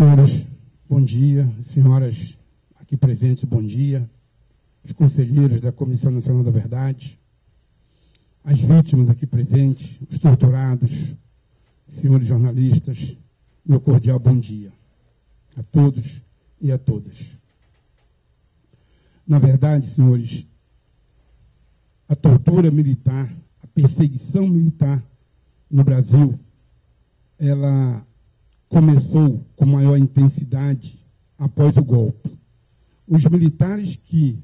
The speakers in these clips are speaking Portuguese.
Senhores, bom dia. Senhoras aqui presentes, bom dia. Os conselheiros da Comissão Nacional da Verdade, as vítimas aqui presentes, os torturados, senhores jornalistas, meu cordial bom dia a todos e a todas. Na verdade, senhores, a tortura militar, a perseguição militar no Brasil, ela começou com maior intensidade após o golpe. Os militares que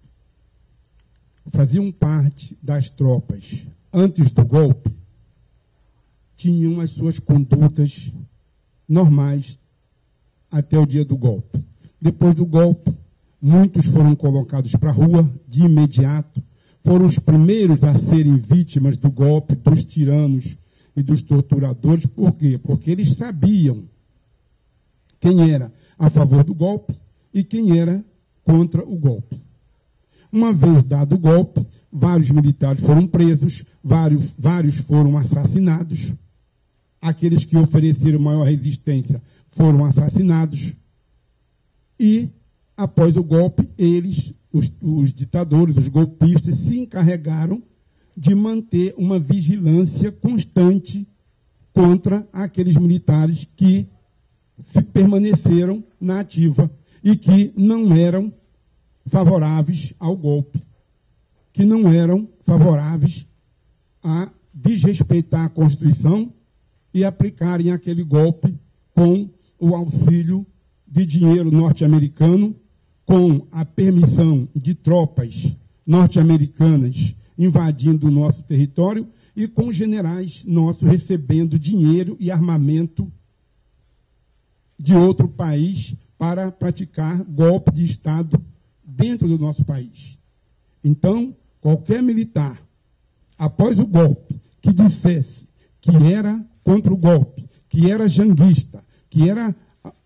faziam parte das tropas antes do golpe tinham as suas condutas normais até o dia do golpe. Depois do golpe, muitos foram colocados para a rua de imediato, foram os primeiros a serem vítimas do golpe, dos tiranos e dos torturadores. Por quê? Porque eles sabiam quem era a favor do golpe e quem era contra o golpe. Uma vez dado o golpe, vários militares foram presos, vários foram assassinados. Aqueles que ofereceram maior resistência foram assassinados. E, após o golpe, eles, os ditadores, os golpistas, se encarregaram de manter uma vigilância constante contra aqueles militares que permaneceram na ativa e que não eram favoráveis ao golpe, que não eram favoráveis a desrespeitar a Constituição e aplicarem aquele golpe com o auxílio de dinheiro norte-americano, com a permissão de tropas norte-americanas invadindo o nosso território e com generais nossos recebendo dinheiro e armamento de outro país para praticar golpe de Estado dentro do nosso país. Então, qualquer militar, após o golpe, que dissesse que era contra o golpe, que era janguista, que era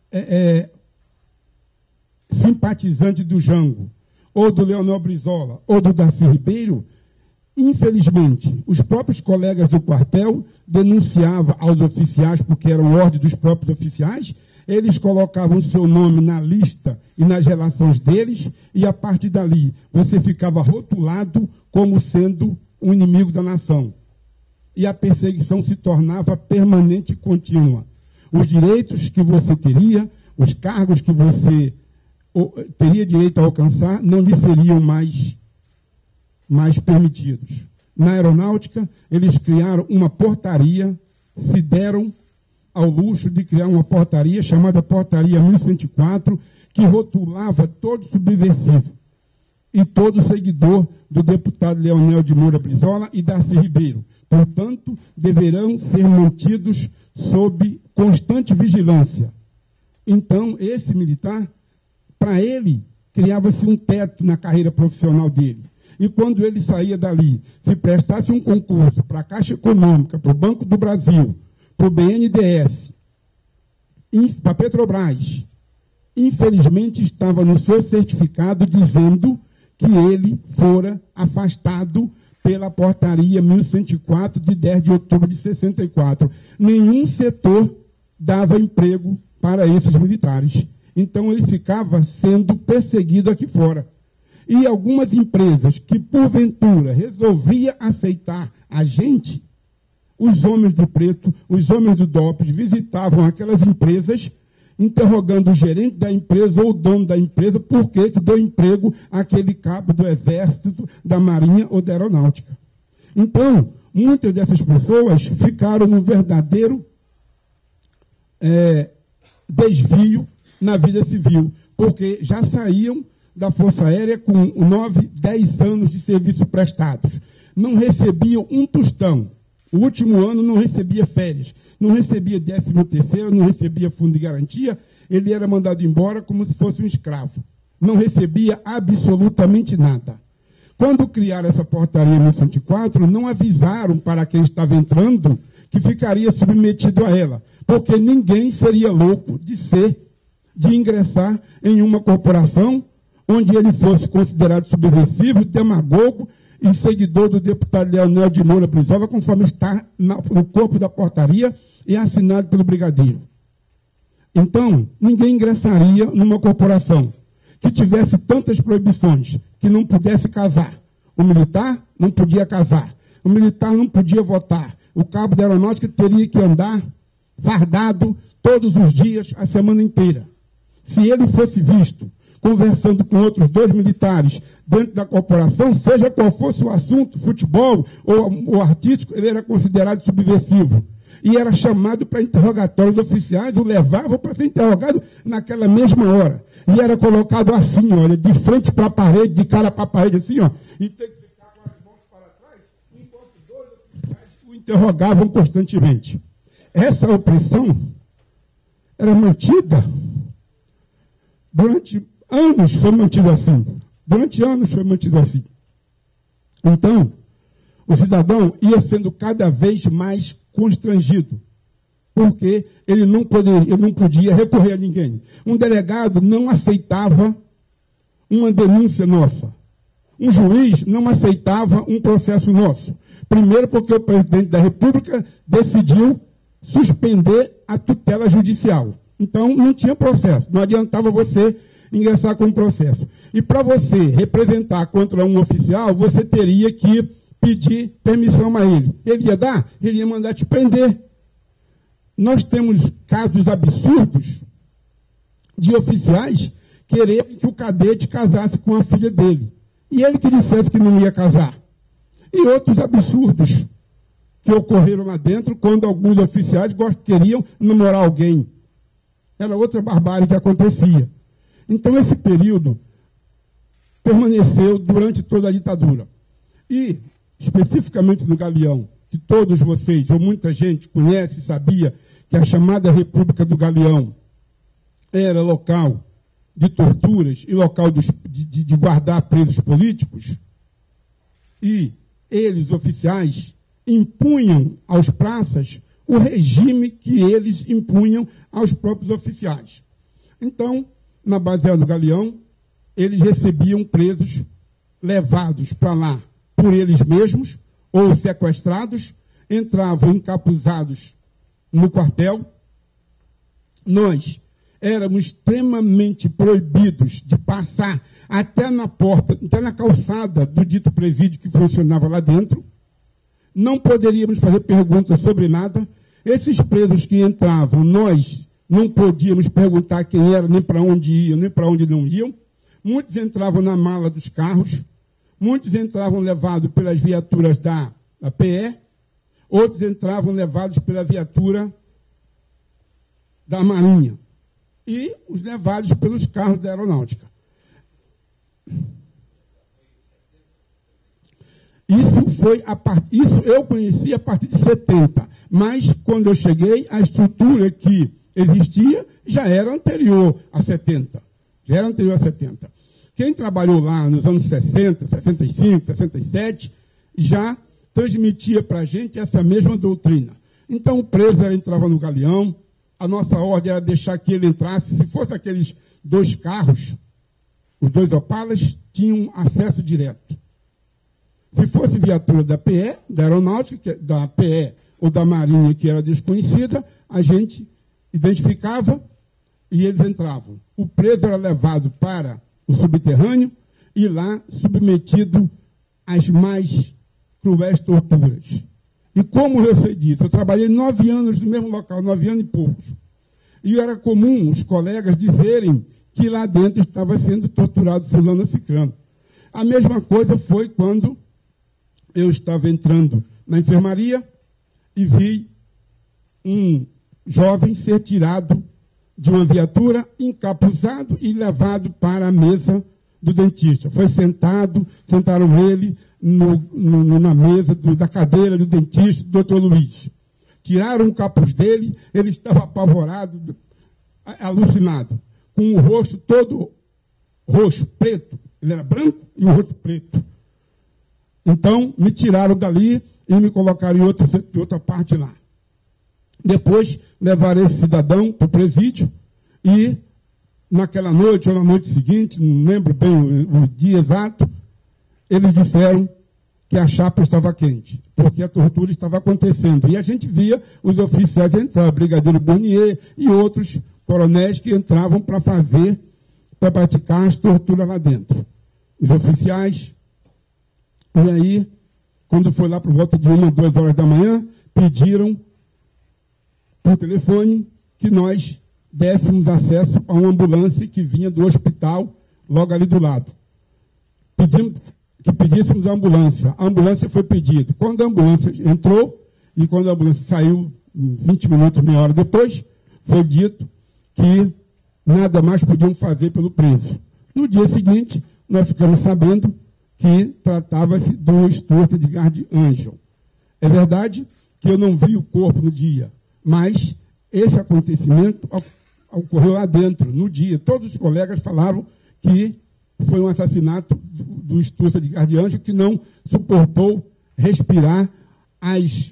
simpatizante do Jango, ou do Leonel Brizola, ou do Darcy Ribeiro, infelizmente, os próprios colegas do quartel denunciavam aos oficiais, porque eram ordem dos próprios oficiais, eles colocavam seu nome na lista e nas relações deles, e a partir dali você ficava rotulado como sendo um inimigo da nação. E a perseguição se tornava permanente e contínua. Os direitos que você teria, os cargos que você teria direito a alcançar, não lhe seriam mais permitidos. Na aeronáutica, eles criaram uma portaria, se deram ao luxo de criar uma portaria chamada Portaria 1104, que rotulava todo subversivo e todo seguidor do deputado Leonel de Moura Brizola e Darcy Ribeiro. Portanto, deverão ser mantidos sob constante vigilância. Então, esse militar, para ele, criava-se um teto na carreira profissional dele. E quando ele saía dali, se prestasse um concurso para a Caixa Econômica, para o Banco do Brasil, para o BNDES, para a Petrobras, infelizmente estava no seu certificado dizendo que ele fora afastado pela portaria 1104 de 10 de outubro de 64. Nenhum setor dava emprego para esses militares. Então ele ficava sendo perseguido aqui fora. E algumas empresas que, porventura, resolvia aceitar a gente, os homens de preto, os homens do DOPS, visitavam aquelas empresas, interrogando o gerente da empresa ou o dono da empresa, por que deu emprego àquele cabo do Exército, da Marinha ou da Aeronáutica. Então, muitas dessas pessoas ficaram num verdadeiro desvio na vida civil, porque já saíam da Força Aérea com 9, 10 anos de serviço prestados. Não recebiam um tostão. O último ano não recebia férias, não recebia 13º, não recebia fundo de garantia, ele era mandado embora como se fosse um escravo. Não recebia absolutamente nada. Quando criaram essa portaria 1104, não avisaram para quem estava entrando que ficaria submetido a ela, porque ninguém seria louco de ingressar em uma corporação onde ele fosse considerado subversivo, demagogo e seguidor do deputado Leonel de Moura Brizola, conforme está no corpo da portaria e assinado pelo brigadeiro. Então, ninguém ingressaria numa corporação que tivesse tantas proibições, que não pudesse casar. O militar não podia casar. O militar não podia votar. O cabo da aeronáutica teria que andar fardado todos os dias, a semana inteira. Se ele fosse visto conversando com outros 2 militares dentro da corporação, seja qual fosse o assunto, futebol ou artístico, ele era considerado subversivo. E era chamado para interrogatório de oficiais, o levavam para ser interrogado naquela mesma hora. E era colocado assim, olha, de frente para a parede, de cara para a parede, assim, ó, e tem que ficar com as mãos para trás, enquanto 2 oficiais o interrogavam constantemente. Essa opressão era mantida durante anos, foi mantido assim. Durante anos foi mantido assim. Então, o cidadão ia sendo cada vez mais constrangido, porque ele não podia recorrer a ninguém. Um delegado não aceitava uma denúncia nossa. Um juiz não aceitava um processo nosso. Primeiro porque o presidente da República decidiu suspender a tutela judicial. Então, não tinha processo. Não adiantava você ingressar com um processo. E para você representar contra um oficial, você teria que pedir permissão a ele. Ele ia dar? Ele ia mandar te prender. Nós temos casos absurdos de oficiais quererem que o cadete casasse com a filha dele. E ele que dissesse que não ia casar. E outros absurdos que ocorreram lá dentro quando alguns oficiais queriam namorar alguém. Era outra barbárie que acontecia. Então, esse período permaneceu durante toda a ditadura. E, especificamente no Galeão, que todos vocês, ou muita gente, conhece e sabia que a chamada República do Galeão era local de torturas e local de guardar presos políticos, e eles, oficiais, impunham aos praças o regime que eles impunham aos próprios oficiais. Então, na base do Galeão, eles recebiam presos levados para lá por eles mesmos ou sequestrados, entravam encapuzados no quartel. Nós éramos extremamente proibidos de passar até na porta, até na calçada do dito presídio que funcionava lá dentro. Não poderíamos fazer perguntas sobre nada. Esses presos que entravam, nós não podíamos perguntar quem era, nem para onde iam, nem para onde não iam. Muitos entravam na mala dos carros, muitos entravam levados pelas viaturas da PE, outros entravam levados pela viatura da Marinha e os levados pelos carros da aeronáutica. Isso eu conheci a partir de 70, mas quando eu cheguei, a estrutura que existia já era anterior a 70. Já era anterior a 70. Quem trabalhou lá nos anos 60, 65, 67, já transmitia para a gente essa mesma doutrina. Então o preso entrava no Galeão, a nossa ordem era deixar que ele entrasse. Se fosse aqueles 2 carros, os 2 Opalas, tinham acesso direto. Se fosse viatura da PE, da aeronáutica, da PE ou da Marinha, que era desconhecida, a gente identificava e eles entravam. O preso era levado para o subterrâneo e lá submetido às mais cruéis torturas. E como eu sei disso? Eu trabalhei 9 anos no mesmo local, 9 anos e poucos. E era comum os colegas dizerem que lá dentro estava sendo torturado fulano ou ciclano. A mesma coisa foi quando eu estava entrando na enfermaria e vi um jovem ser tirado de uma viatura, encapuzado e levado para a mesa do dentista. Foi sentaram ele na mesa da cadeira do dentista, do doutor Luiz. Tiraram o capuz dele, ele estava apavorado, alucinado, com o rosto todo roxo, preto. Ele era branco e o rosto preto. Então, me tiraram dali e me colocaram em outra parte lá. Depois, levaram esse cidadão para o presídio e, naquela noite ou na noite seguinte, não lembro bem o dia exato, eles disseram que a chapa estava quente, porque a tortura estava acontecendo. E a gente via os oficiais entrar, Brigadeiro Bonnier e outros coronéis que entravam para praticar as torturas lá dentro. Os oficiais. E aí, quando foi lá por volta de 1 ou 2 horas da manhã, pediram por telefone que nós dessemos acesso a uma ambulância que vinha do hospital logo ali do lado. Pedimos que pedíssemos a ambulância. A ambulância foi pedida. Quando a ambulância entrou e quando a ambulância saiu, 20 minutos, meia hora depois, foi dito que nada mais podiam fazer pelo preso. No dia seguinte, nós ficamos sabendo que tratava-se do Stuart Edgard Angel. É verdade que eu não vi o corpo no dia, mas esse acontecimento ocorreu lá dentro, no dia. Todos os colegas falaram que foi um assassinato do Stuart Edgard Angel que não suportou respirar as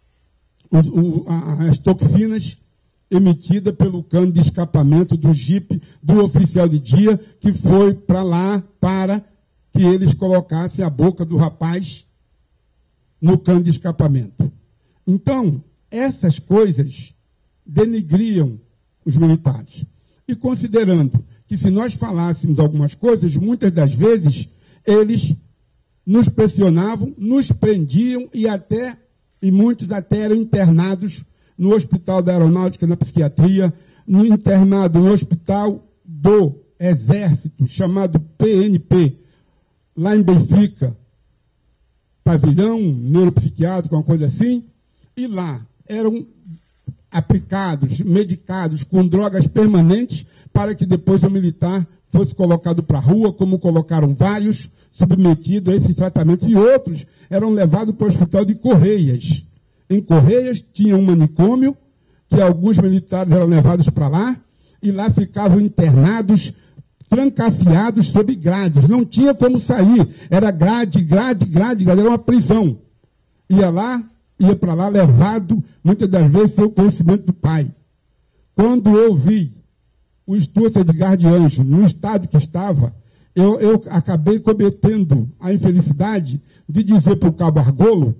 toxinas emitidas pelo cano de escapamento do jipe do oficial de dia, que foi para lá para que eles colocassem a boca do rapaz no cano de escapamento. Então, essas coisas denigriam os militares. E considerando que se nós falássemos algumas coisas, muitas das vezes eles nos pressionavam, nos prendiam e muitos até eram internados no Hospital da Aeronáutica, na psiquiatria, internado no Hospital do Exército, chamado PNP, lá em Benfica, pavilhão neuropsiquiátrico, uma coisa assim, e lá eram aplicados, medicados com drogas permanentes para que depois o militar fosse colocado para a rua, como colocaram vários, submetidos a esses tratamentos, e outros eram levados para o hospital de Correias. Em Correias tinha um manicômio, que alguns militares eram levados para lá, e lá ficavam internados, trancafiados sob grades. Não tinha como sair. Era grade, era uma prisão. Ia para lá levado, muitas das vezes, sem o conhecimento do pai. Quando eu vi o Stuart Edgard Angel no estado que estava, eu acabei cometendo a infelicidade de dizer para o cabo Argolo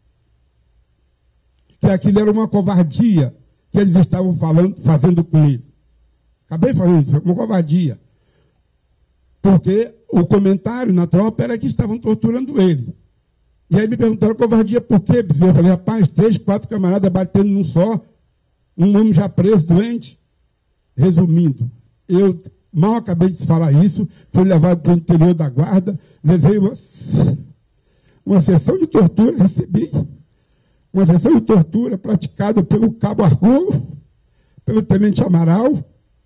que aquilo era uma covardia que eles estavam fazendo com ele. Acabei fazendo isso, uma covardia. Porque o comentário na tropa era que estavam torturando ele. E aí me perguntaram, covardia por quê? Eu falei, rapaz, 3, 4 camaradas batendo num só, um homem já preso, doente. Resumindo, eu mal acabei de falar isso, fui levado para o interior da guarda, levei uma sessão de tortura, recebi uma sessão de tortura praticada pelo cabo Argolo, pelo tenente Amaral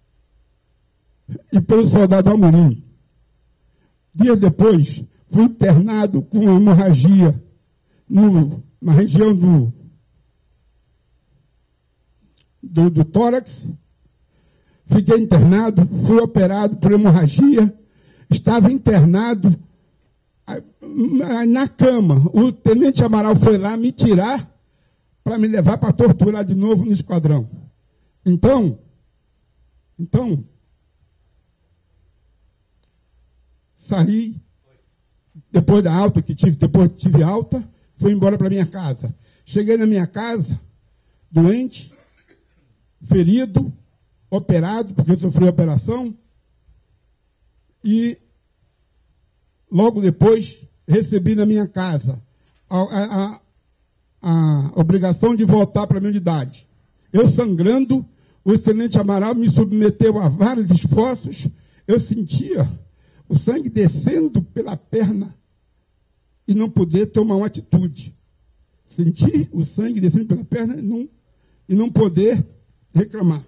e pelo soldado Amorim. Dias depois, fui internado com hemorragia na região do tórax. Fiquei internado, fui operado por hemorragia, estava internado na cama. O tenente Amaral foi lá me tirar para me levar para torturar de novo no esquadrão. Então, saí, depois da alta que tive, depois tive alta, fui embora para minha casa. Cheguei na minha casa, doente, ferido, operado, porque eu sofri operação, e logo depois recebi na minha casa a obrigação de voltar para a minha unidade. Eu sangrando, o tenente Amaral me submeteu a vários esforços, eu sentia o sangue descendo pela perna e não poder tomar uma atitude. Senti o sangue descendo pela perna e não poder reclamar.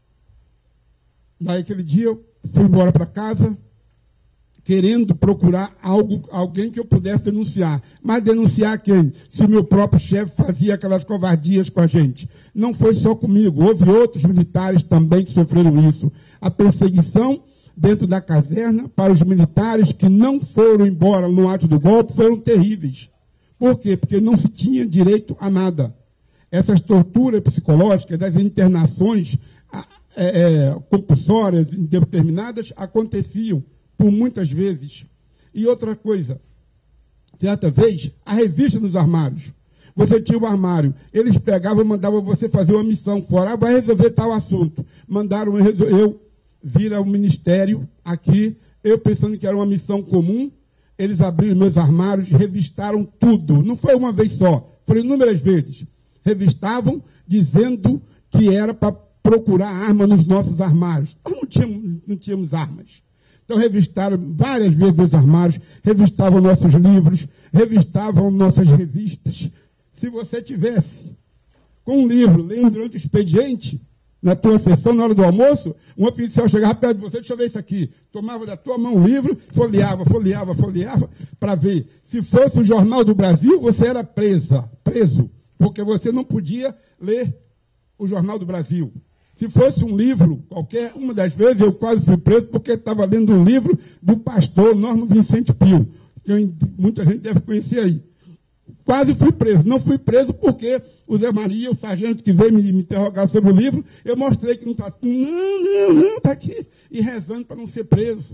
Daí aquele dia eu fui embora para casa, querendo procurar alguém que eu pudesse denunciar. Mas denunciar quem? Se o meu próprio chefe fazia aquelas covardias com a gente. Não foi só comigo, houve outros militares também que sofreram isso. A perseguição dentro da caserna para os militares que não foram embora no ato do golpe foram terríveis. Por quê? Porque não se tinha direito a nada. Essas torturas psicológicas, das internações compulsórias, indeterminadas, aconteciam por muitas vezes. E outra coisa, certa vez, a revista nos armários. Você tinha o armário. Eles pegavam e mandavam você fazer uma missão fora. Vai resolver tal assunto. Mandaram eu vir ao ministério aqui, eu pensando que era uma missão comum. Eles abriram meus armários, revistaram tudo. Não foi uma vez só, foram inúmeras vezes. Revistavam, dizendo que era para procurar arma nos nossos armários. Nós não tínhamos armas. Então revistaram várias vezes meus armários, revistavam nossos livros, revistavam nossas revistas. Se você tivesse com um livro, lendo durante o expediente, na tua sessão, na hora do almoço, um oficial chegava perto de você, deixa eu ver isso aqui. Tomava da tua mão um livro, folheava, para ver. Se fosse o Jornal do Brasil, você era preso, porque você não podia ler o Jornal do Brasil. Se fosse um livro, qualquer uma das vezes, eu quase fui preso porque estava lendo um livro do pastor Norman Vicente Pio, que muita gente deve conhecer aí. Quase fui preso. Não fui preso porque o Zé Maria, o sargento que veio me interrogar sobre o livro, eu mostrei que não está. Não, está aqui. E rezando para não ser preso.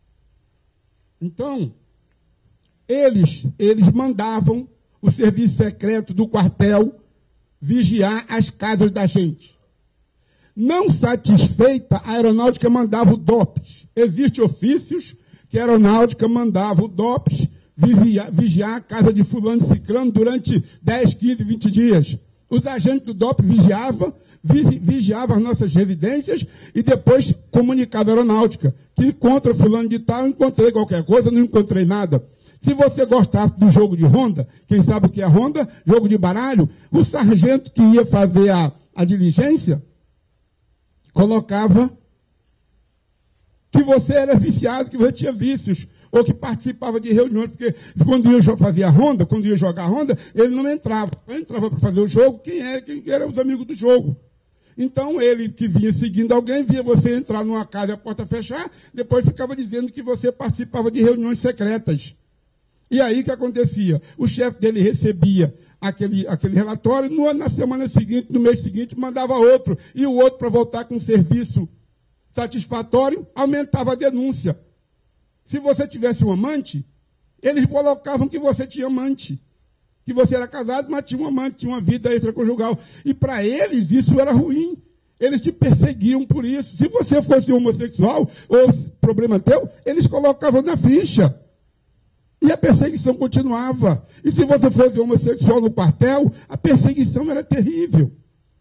Então, eles mandavam o serviço secreto do quartel vigiar as casas da gente. Não satisfeita, a aeronáutica mandava o DOPS. Existem ofícios que a aeronáutica mandava o DOPS vigiar a casa de fulano e ciclano durante 10, 15, 20 dias. Os agentes do DOPS vigiavam as nossas residências e depois comunicavam a aeronáutica que contra fulano de tal encontrei qualquer coisa, não encontrei nada. Se você gostasse do jogo de ronda, quem sabe o que é ronda? Jogo de baralho, o sargento que ia fazer a diligência colocava que você era viciado, que você tinha vícios, ou que participava de reuniões, porque quando eu fazia ronda, quando eu ia jogar ronda, ele não entrava. Ele entrava para fazer o jogo, quem eram os amigos do jogo. Então, ele que vinha seguindo alguém, via você entrar numa casa e a porta fechar, depois ficava dizendo que você participava de reuniões secretas. E aí o que acontecia? O chefe dele recebia aquele relatório, na semana seguinte, no mês seguinte, mandava outro, e o outro, para voltar com um serviço satisfatório, aumentava a denúncia. Se você tivesse um amante, eles colocavam que você tinha amante, que você era casado, mas tinha um amante, tinha uma vida extraconjugal. E para eles isso era ruim. Eles te perseguiam por isso. Se você fosse homossexual, ou problema teu, eles colocavam na ficha. E a perseguição continuava. E se você fosse homossexual no quartel, a perseguição era terrível.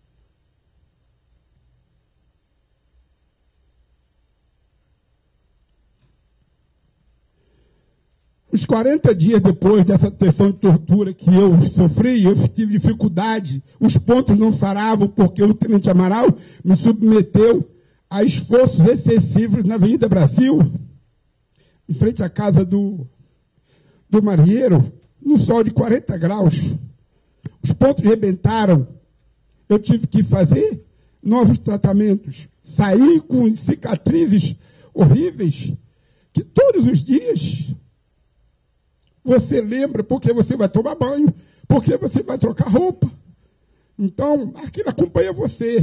Os 40 dias depois dessa sessão de tortura que eu sofri, eu tive dificuldade, os pontos não saravam porque o tenente Amaral me submeteu a esforços excessivos na Avenida Brasil, em frente à casa do marinheiro, no sol de 40 graus. Os pontos rebentaram, eu tive que fazer novos tratamentos, saí com cicatrizes horríveis, que todos os dias você lembra porque você vai tomar banho, porque você vai trocar roupa. Então, aquilo acompanha você.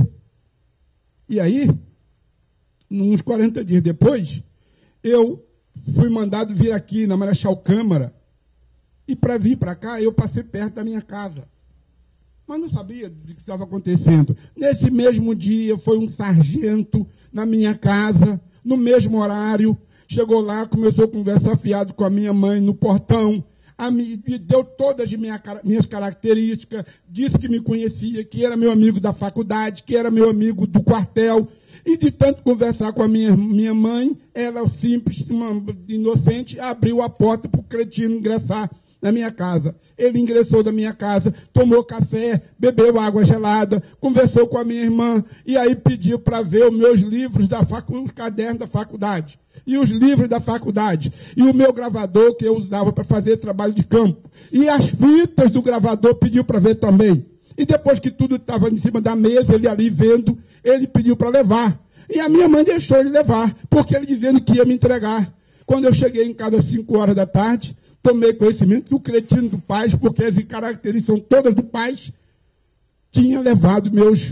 E aí, uns 40 dias depois, eu fui mandado vir aqui na Marechal Câmara. E para vir para cá, eu passei perto da minha casa. Mas não sabia do que estava acontecendo. Nesse mesmo dia, foi um sargento na minha casa, no mesmo horário. Chegou lá, começou a conversar fiado com a minha mãe no portão, me deu todas as minhas características, disse que me conhecia, que era meu amigo da faculdade, que era meu amigo do quartel, e de tanto conversar com a minha mãe, ela simples, uma inocente, abriu a porta para o cretino ingressar na minha casa. Ele ingressou na minha casa, tomou café, bebeu água gelada, conversou com a minha irmã, e aí pediu para ver os meus livros, os cadernos da faculdade. E os livros da faculdade, e o meu gravador que eu usava para fazer trabalho de campo. E as fitas do gravador pediu para ver também. E depois que tudo estava em cima da mesa, ele ali vendo, ele pediu para levar. E a minha mãe deixou ele levar, porque ele dizendo que ia me entregar. Quando eu cheguei em casa às 5 horas da tarde, tomei conhecimento que o cretino do Paz, porque as características são todas do Paz, tinha levado meus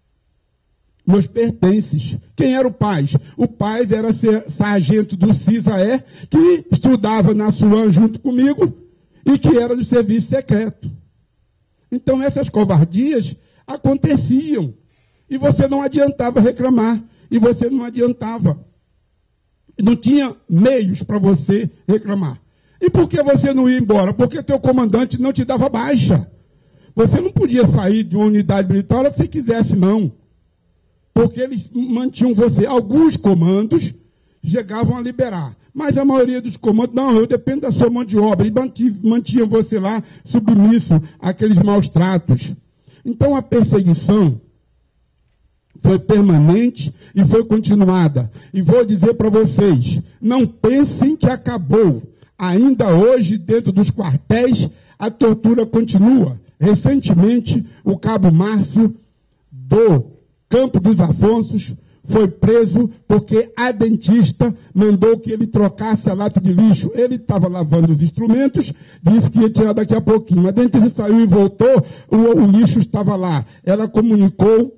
pertences. Quem era o Paz? O Paz era sargento do CISAE, que estudava na SUAN junto comigo e que era do serviço secreto. Então, essas covardias aconteciam. E você não adiantava reclamar. E você não adiantava. Não tinha meios para você reclamar. E por que você não ia embora? Porque teu comandante não te dava baixa. Você não podia sair de uma unidade militar a hora que você quisesse, não. Porque eles mantinham você. Alguns comandos chegavam a liberar. Mas a maioria dos comandos, não, eu dependo da sua mão de obra. E mantinham você lá submisso àqueles maus tratos. Então a perseguição foi permanente e foi continuada. E vou dizer para vocês, não pensem que acabou. Ainda hoje, dentro dos quartéis, a tortura continua. Recentemente, o cabo Márcio, do Campo dos Afonsos, foi preso porque a dentista mandou que ele trocasse a lata de lixo. Ele estava lavando os instrumentos, disse que ia tirar daqui a pouquinho. A dentista saiu e voltou, o lixo estava lá. Ela comunicou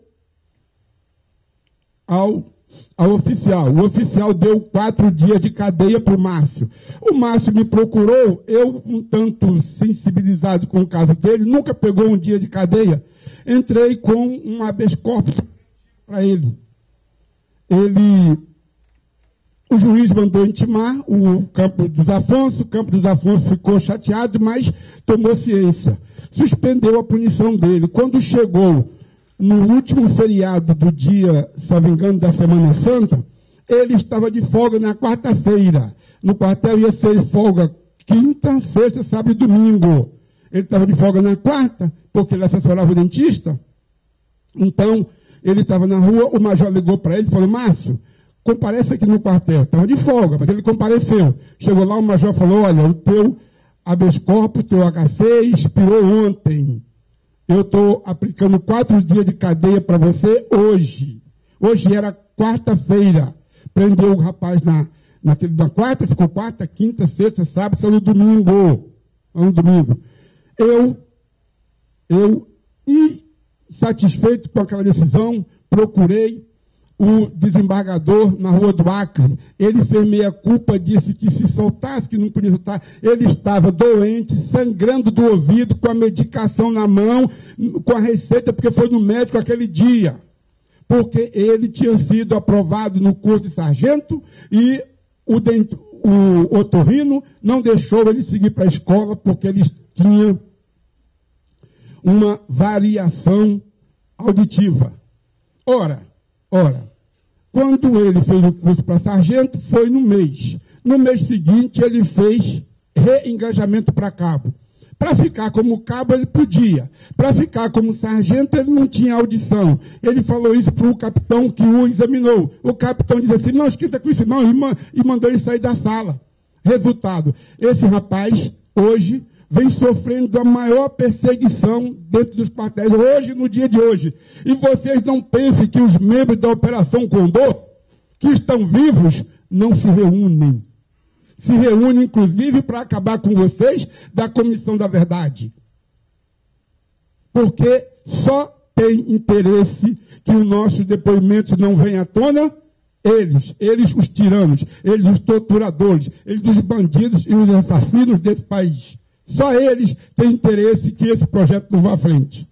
ao oficial. O oficial deu 4 dias de cadeia para o Márcio. O Márcio me procurou, eu um tanto sensibilizado com o caso dele, nunca pegou um dia de cadeia, entrei com um habeas corpus para ele. O juiz mandou intimar o Campo dos Afonsos ficou chateado, mas tomou ciência. Suspendeu a punição dele. Quando chegou no último feriado do dia, se não me engano, da Semana Santa, ele estava de folga na quarta-feira. No quartel ia ser folga quinta, sexta, sábado e domingo. Ele estava de folga na quarta, porque ele assessorava o dentista. Então, ele estava na rua, o major ligou para ele e falou, Márcio, comparece aqui no quartel. Estava de folga, mas ele compareceu. Chegou lá, o major falou, olha, o teu habeas corpus, teu HC expirou ontem. Eu estou aplicando 4 dias de cadeia para você hoje. Hoje era quarta-feira. Prendeu o rapaz na quarta, ficou quarta, quinta, sexta, sábado, só no domingo. Eu, insatisfeito com aquela decisão, procurei o desembargador na Rua do Acre. Ele fez meia-culpa, disse que se soltasse, que não podia soltar. Ele estava doente, sangrando do ouvido, com a medicação na mão, com a receita, porque foi no médico aquele dia. Porque ele tinha sido aprovado no curso de sargento e o otorrino não deixou ele seguir para a escola, porque ele tinha uma variação auditiva. Ora, quando ele fez o curso para sargento, foi no mês. No mês seguinte, ele fez reengajamento para cabo. Para ficar como cabo, ele podia. Para ficar como sargento, ele não tinha audição. Ele falou isso para o capitão que o examinou. O capitão disse assim, não, esquenta com isso não, e mandou ele sair da sala. Resultado, esse rapaz, hoje, vem sofrendo a maior perseguição dentro dos quartéis, hoje, no dia de hoje. E vocês não pensem que os membros da Operação Condor, que estão vivos, não se reúnem. Se reúnem, inclusive, para acabar com vocês da Comissão da Verdade. Porque só tem interesse que os nossos depoimentos não venham à tona, eles os tiranos, eles os torturadores, eles os bandidos e os assassinos desse país. Só eles têm interesse que esse projeto não vá à frente.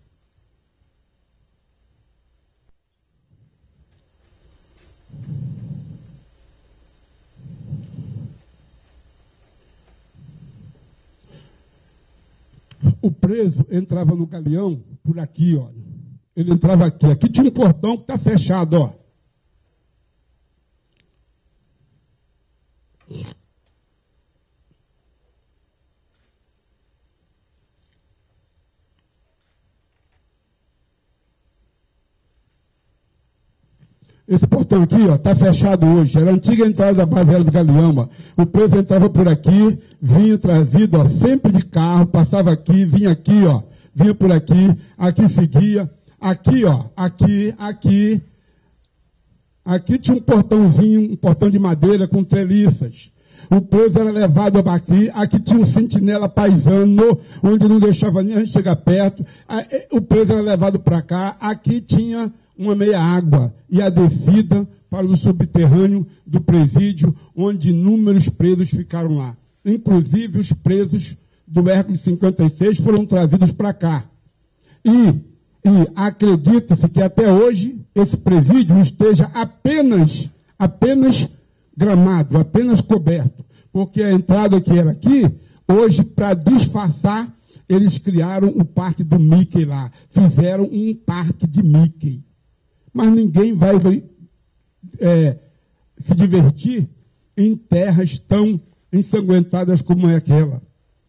O preso entrava no galeão por aqui, olha. Ele entrava aqui. Aqui tinha um portão que está fechado, ó. Esse portão aqui, ó, está fechado hoje. Era a antiga entrada da base aérea do Galeão, ó. O preso entrava por aqui, vinha trazido, ó, sempre de carro, passava aqui, vinha aqui, ó, vinha por aqui seguia. Aqui, ó, aqui tinha um portãozinho, um portão de madeira com treliças. O preso era levado aqui tinha um sentinela paisano, onde não deixava nem a gente chegar perto. O preso era levado para cá, aqui tinha uma meia água e a descida para o subterrâneo do presídio, onde inúmeros presos ficaram lá. Inclusive os presos do Hércules 56 foram trazidos para cá. E acredita-se que até hoje esse presídio esteja apenas gramado, apenas coberto. Porque a entrada que era aqui, hoje, para disfarçar, eles criaram o parque do Mickey lá. Fizeram um parque de Mickey. Mas ninguém vai se divertir em terras tão ensanguentadas como é aquela.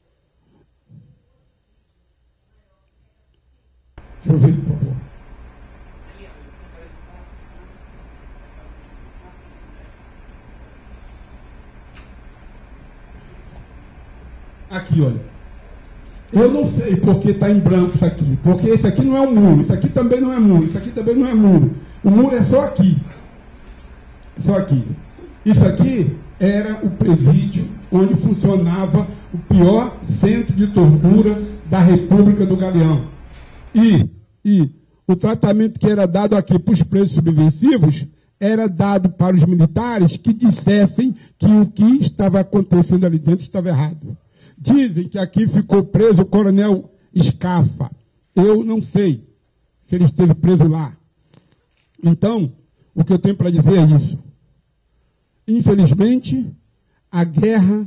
Deixa eu ver, por favor. Aqui, olha. Eu não sei porque está em branco isso aqui. Porque esse aqui não é um muro. Isso aqui também não é muro. Isso aqui também não é muro. O muro é só aqui. Só aqui. Isso aqui era o presídio onde funcionava o pior centro de tortura da República do Galeão. E o tratamento que era dado aqui para os presos subversivos era dado para os militares que dissessem que o que estava acontecendo ali dentro estava errado. Dizem que aqui ficou preso o coronel Scafa. Eu não sei se ele esteve preso lá. Então, o que eu tenho para dizer é isso. Infelizmente, a guerra,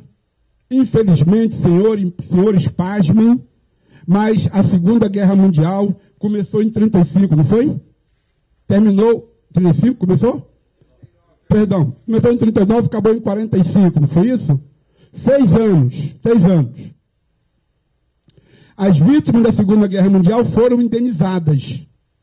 senhores, pasmem, mas a Segunda Guerra Mundial começou em 1935, não foi? Terminou em 1935, começou? Perdão, começou em 1939, acabou em 1945, não foi isso? 6 anos. As vítimas da Segunda Guerra Mundial foram indenizadas.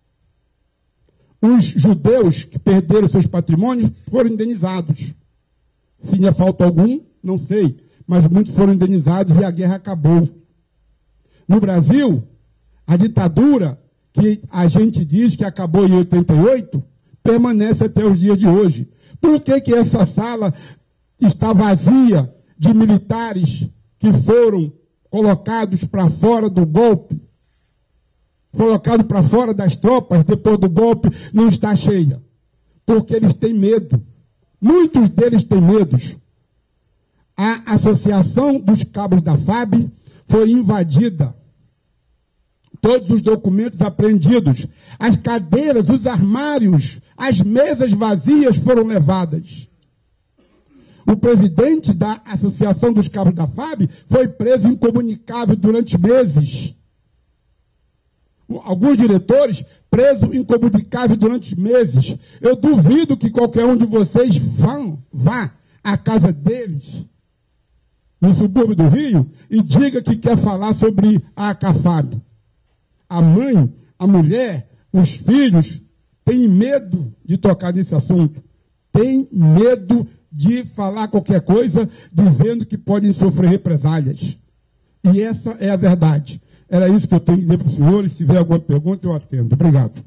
Os judeus que perderam seus patrimônios foram indenizados. Se ainda falta algum, não sei, mas muitos foram indenizados e a guerra acabou. No Brasil, a ditadura, que a gente diz que acabou em 88, permanece até os dias de hoje. Por que essa sala está vazia de militares que foram colocados para fora do golpe, colocados para fora das tropas depois do golpe, não está cheia? Porque eles têm medo. Muitos deles têm medos. A Associação dos Cabos da FAB foi invadida. Todos os documentos apreendidos, as cadeiras, os armários, as mesas vazias foram levadas. O presidente da Associação dos Cabos da FAB foi preso incomunicável durante meses. Alguns diretores presos incomunicáveis durante meses. Eu duvido que qualquer um de vocês vá à casa deles, no subúrbio do Rio, e diga que quer falar sobre a ACAFAB. A mãe, a mulher, os filhos têm medo de tocar nesse assunto. Têm medo de falar qualquer coisa, dizendo que podem sofrer represálias. E essa é a verdade. Era isso que eu tenho que dizer para os senhores. Se tiver alguma pergunta, eu atendo. Obrigado.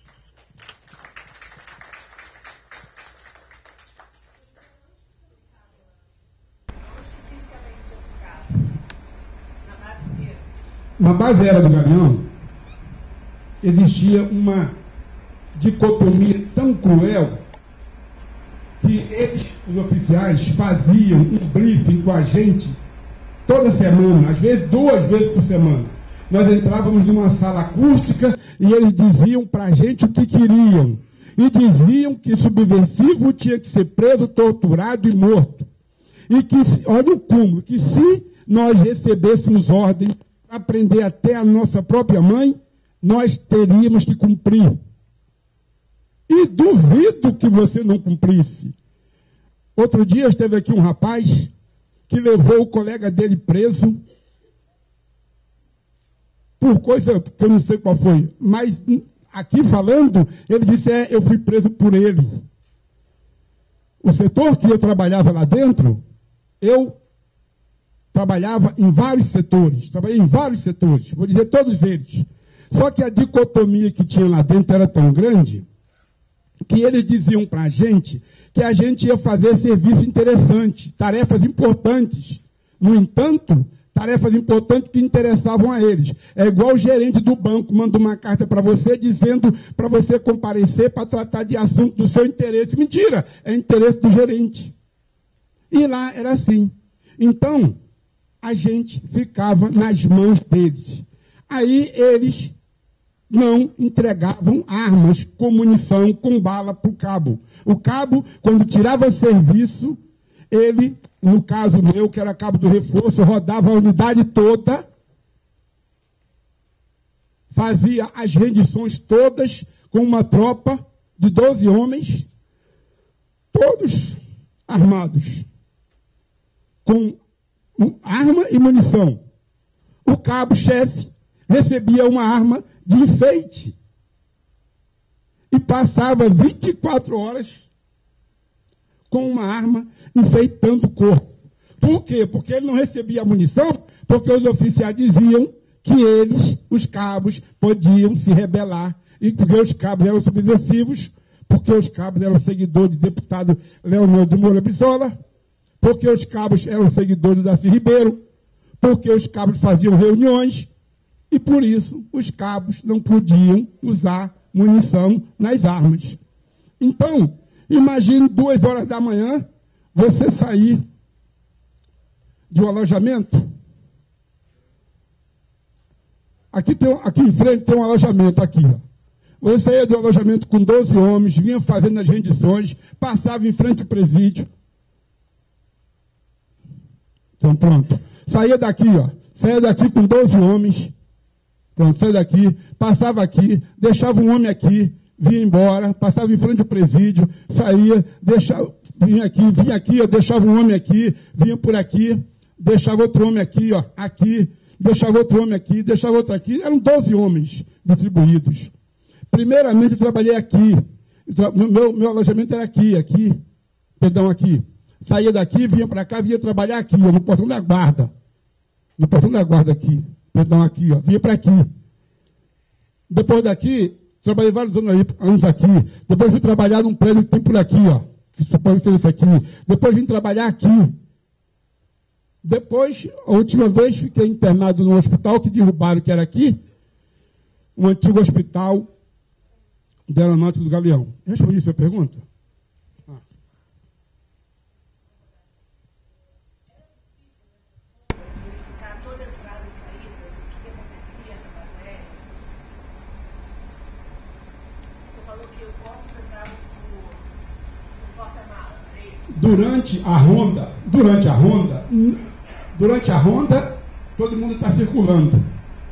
Na base aérea do Galeão, existia uma dicotomia tão cruel que eles, os oficiais, faziam um briefing com a gente toda semana, às vezes 2 vezes por semana. Nós entrávamos numa sala acústica e eles diziam para a gente o que queriam. E diziam que subversivo tinha que ser preso, torturado e morto. E que, olha o cúmulo, que se nós recebêssemos ordem para prender até a nossa própria mãe, nós teríamos que cumprir. E duvido que você não cumprisse. Outro dia esteve aqui um rapaz que levou o colega dele preso por coisa que eu não sei qual foi. Mas aqui falando, ele disse, eu fui preso por ele. O setor que eu trabalhava lá dentro, eu trabalhava em vários setores. Trabalhei em vários setores, vou dizer todos eles. Só que a dicotomia que tinha lá dentro era tão grande que eles diziam para a gente que a gente ia fazer serviço interessante, tarefas importantes. No entanto, tarefas importantes que interessavam a eles. É igual o gerente do banco manda uma carta para você dizendo para você comparecer para tratar de assunto do seu interesse. Mentira, é interesse do gerente. E lá era assim. Então, a gente ficava nas mãos deles. Aí eles não entregavam armas com munição, com bala para o cabo. O cabo, quando tirava serviço, ele, no caso meu, que era cabo do reforço, rodava a unidade toda, fazia as rendições todas com uma tropa de 12 homens, todos armados, com arma e munição. O cabo-chefe recebia uma arma de enfeite e passava 24 horas com uma arma enfeitando o corpo. Por quê? Porque ele não recebia munição, porque os oficiais diziam que eles, os cabos, podiam se rebelar, e porque os cabos eram subversivos, porque os cabos eram seguidores do deputado Leonel de Moura Brizola, porque os cabos eram seguidores do Darcy Ribeiro, porque os cabos faziam reuniões, e por isso os cabos não podiam usar munição nas armas. Então, imagine 2 horas da manhã, você sair de um alojamento. Aqui em frente tem um alojamento, aqui, ó. Você saía do alojamento com 12 homens, vinha fazendo as rendições, passava em frente ao presídio. Então, pronto. Saía daqui com 12 homens. Pronto, saía daqui, passava aqui, deixava um homem aqui, vinha embora, passava em frente ao presídio, saía, vinha aqui, ó, deixava um homem aqui, vinha por aqui, deixava outro homem aqui, ó, aqui, deixava outro homem aqui, deixava outro aqui. Eram 12 homens distribuídos. Primeiramente, eu trabalhei aqui. Meu alojamento era aqui. Saía daqui, vinha para cá, vinha trabalhar aqui, ó, no portão da guarda. No portão da guarda aqui. Aqui, ó, vinha para aqui. Depois daqui, trabalhei vários anos aqui. Depois vim trabalhar num prédio que tem por aqui, ó. Que supõe ser esse aqui. Depois vim trabalhar aqui. Depois, a última vez, fiquei internado num hospital que derrubaram, que era aqui, um antigo hospital da Aeronáutica do Galeão. Respondi a sua pergunta? Verificar toda a entrada e saída do que acontecia na base aérea? Você falou que o corpo entrava no porta-mala, é isso? Durante a ronda, todo mundo está circulando.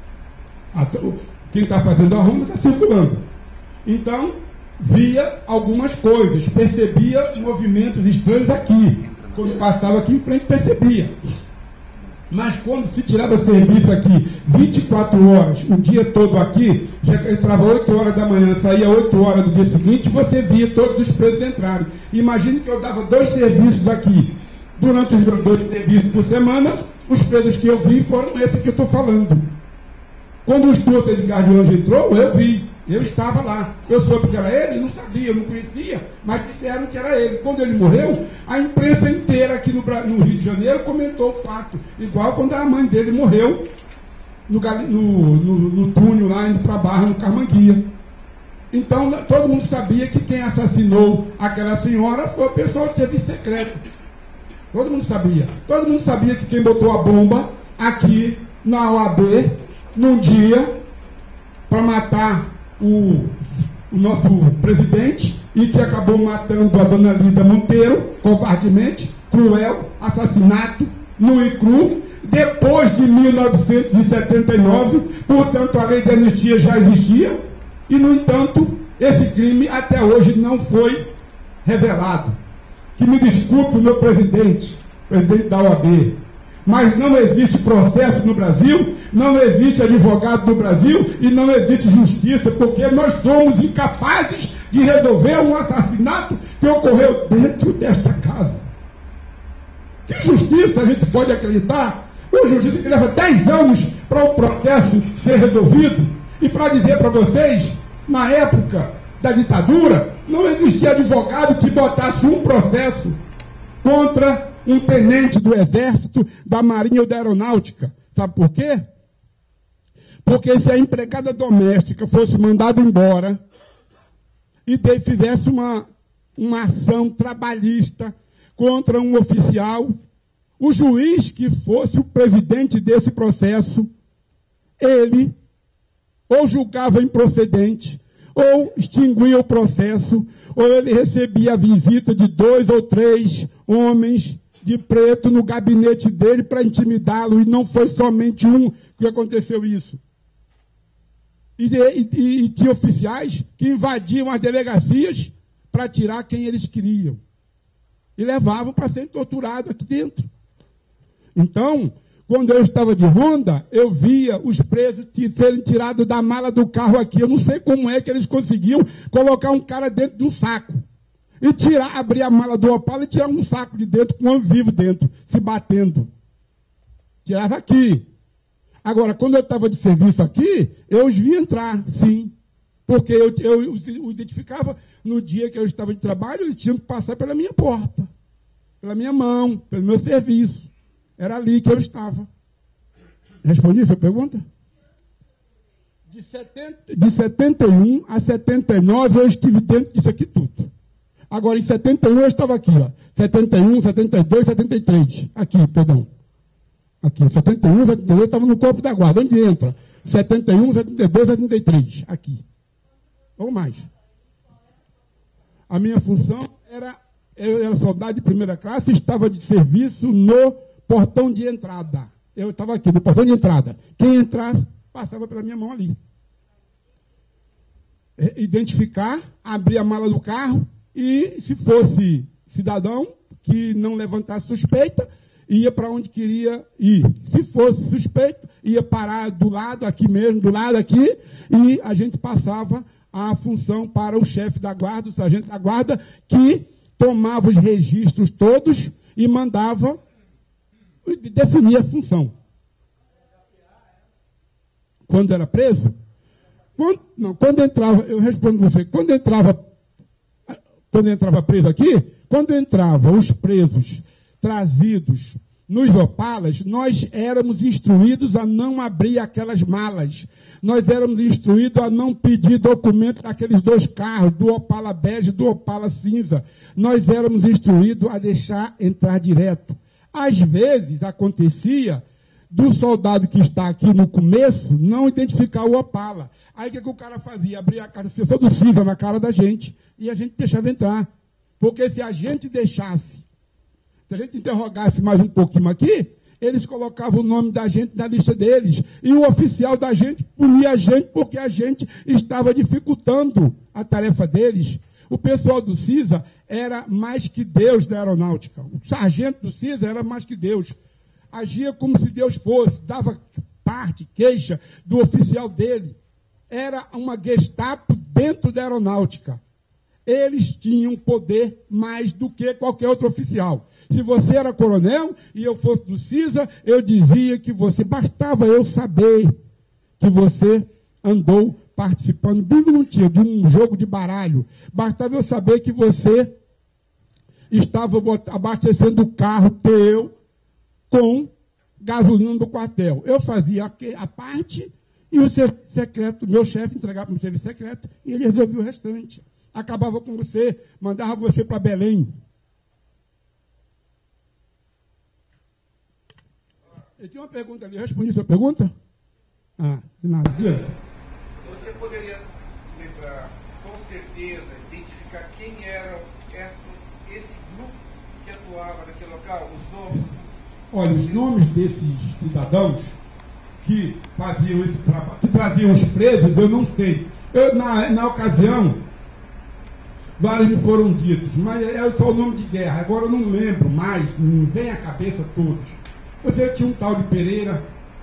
Quem está fazendo a ronda está circulando. Então, via algumas coisas, percebia movimentos estranhos aqui. Quando passava aqui em frente, percebia. Mas quando se tirava serviço aqui, 24 horas, o dia todo aqui, já entrava 8 horas da manhã, saía 8 horas do dia seguinte, você via todos os presos entrarem. Imagine que eu dava 2 serviços aqui. Durante os 2 serviços por semana, os presos que eu vi foram esses que eu estou falando. Quando o Stuart Edgar de Anjos entrou, eu vi. Eu estava lá. Eu soube que era ele, não sabia, não conhecia, mas disseram que era ele. Quando ele morreu, a imprensa inteira aqui no Rio de Janeiro comentou o fato. Igual quando a mãe dele morreu no túnel lá, indo para a Barra, no Carmanguia. Então, todo mundo sabia que quem assassinou aquela senhora foi a pessoa que teve secreto. Todo mundo sabia. Todo mundo sabia que quem botou a bomba aqui na OAB, num dia, para matar o nosso presidente, e que acabou matando a dona Lida Monteiro, covardemente, cruel, assassinato, nu e cru, depois de 1979, portanto a lei de anistia já existia, e no entanto, esse crime até hoje não foi revelado. Que me desculpe o meu presidente da OAB, mas não existe processo no Brasil, não existe advogado no Brasil e não existe justiça, porque nós somos incapazes de resolver um assassinato que ocorreu dentro desta casa. Que justiça a gente pode acreditar? Uma justiça que leva 10 anos para o processo ser resolvido. E para dizer para vocês, na época da ditadura, não existia advogado que botasse um processo contra um tenente do Exército, da Marinha ou da Aeronáutica. Sabe por quê? Porque se a empregada doméstica fosse mandada embora e fizesse uma ação trabalhista contra um oficial, o juiz que fosse o presidente desse processo, ele ou julgava improcedente, ou extinguia o processo, ou ele recebia a visita de 2 ou 3 homens de preto no gabinete dele para intimidá-lo, e não foi somente um que aconteceu isso. E tinha oficiais que invadiam as delegacias para tirar quem eles queriam. E levavam para ser torturado aqui dentro. Então, quando eu estava de ronda, eu via os presos serem tirados da mala do carro aqui. Eu não sei como é que eles conseguiam colocar um cara dentro de um saco. E abrir a mala do Opala e tirar um saco de dentro com um homem vivo dentro, se batendo. Tirava aqui. Agora, quando eu estava de serviço aqui, eu os vi entrar, sim. Porque eu os identificava no dia que eu estava de trabalho, eles tinham que passar pela minha porta, pela minha mão, pelo meu serviço. Era ali que eu estava. Respondi sua pergunta? De 71 a 79 eu estive dentro disso aqui tudo. Agora, em 71 eu estava aqui, ó. 71, 72, 73. Aqui, perdão. Aqui, 71, 72, eu estava no corpo da guarda. Onde entra? 71, 72, 73. Aqui. Ou mais. A minha função eu era soldado de primeira classe e estava de serviço no portão de entrada. Eu estava aqui, no portão de entrada. Quem entrasse, passava pela minha mão ali. Identificar, abrir a mala do carro e, se fosse cidadão que não levantasse suspeita, ia para onde queria ir. Se fosse suspeito, ia parar do lado, aqui mesmo, do lado aqui, e a gente passava a função para o chefe da guarda, o sargento da guarda, que tomava os registros todos e mandava definir a função. Quando era preso? Quando entrava, eu respondo você, quando entrava preso aqui, quando entravam os presos trazidos nos Opalas, nós éramos instruídos a não abrir aquelas malas. Nós éramos instruídos a não pedir documento daqueles 2 carros, do Opala bege e do Opala cinza. Nós éramos instruídos a deixar entrar direto. Às vezes acontecia do soldado que está aqui no começo não identificar o Opala. Aí o que o cara fazia? Abria a caixa de do cinza na cara da gente e a gente deixava entrar. Porque se a gente deixasse, se a gente interrogasse mais um pouquinho aqui, eles colocavam o nome da gente na lista deles. E o oficial da gente punia a gente porque a gente estava dificultando a tarefa deles. O pessoal do CISA era mais que Deus da aeronáutica. O sargento do CISA era mais que Deus. Agia como se Deus fosse, dava parte, queixa do oficial dele. Era uma Gestapo dentro da aeronáutica. Eles tinham poder mais do que qualquer outro oficial. Se você era coronel e eu fosse do CISA, eu dizia que você, bastava eu saber que você andou participando, bingo não tinha, de um jogo de baralho. Bastava eu saber que você estava abastecendo o carro teu com gasolina do quartel. Eu fazia a parte e o serviço secreto, meu chefe entregava para o serviço secreto e ele resolvia o restante. Acabava com você, mandava você para Belém. Eu tinha uma pergunta ali, eu respondi a sua pergunta? De nada. Você poderia lembrar, com certeza, identificar quem era esse grupo que atuava naquele local, os nomes? Olha, os nomes desses cidadãos que faziam esse trabalho, que traziam os presos, eu não sei. Na ocasião, vários me foram ditos, mas é só o nome de guerra. Agora eu não lembro mais, não vem à cabeça todos. Você tinha um tal de Pereira,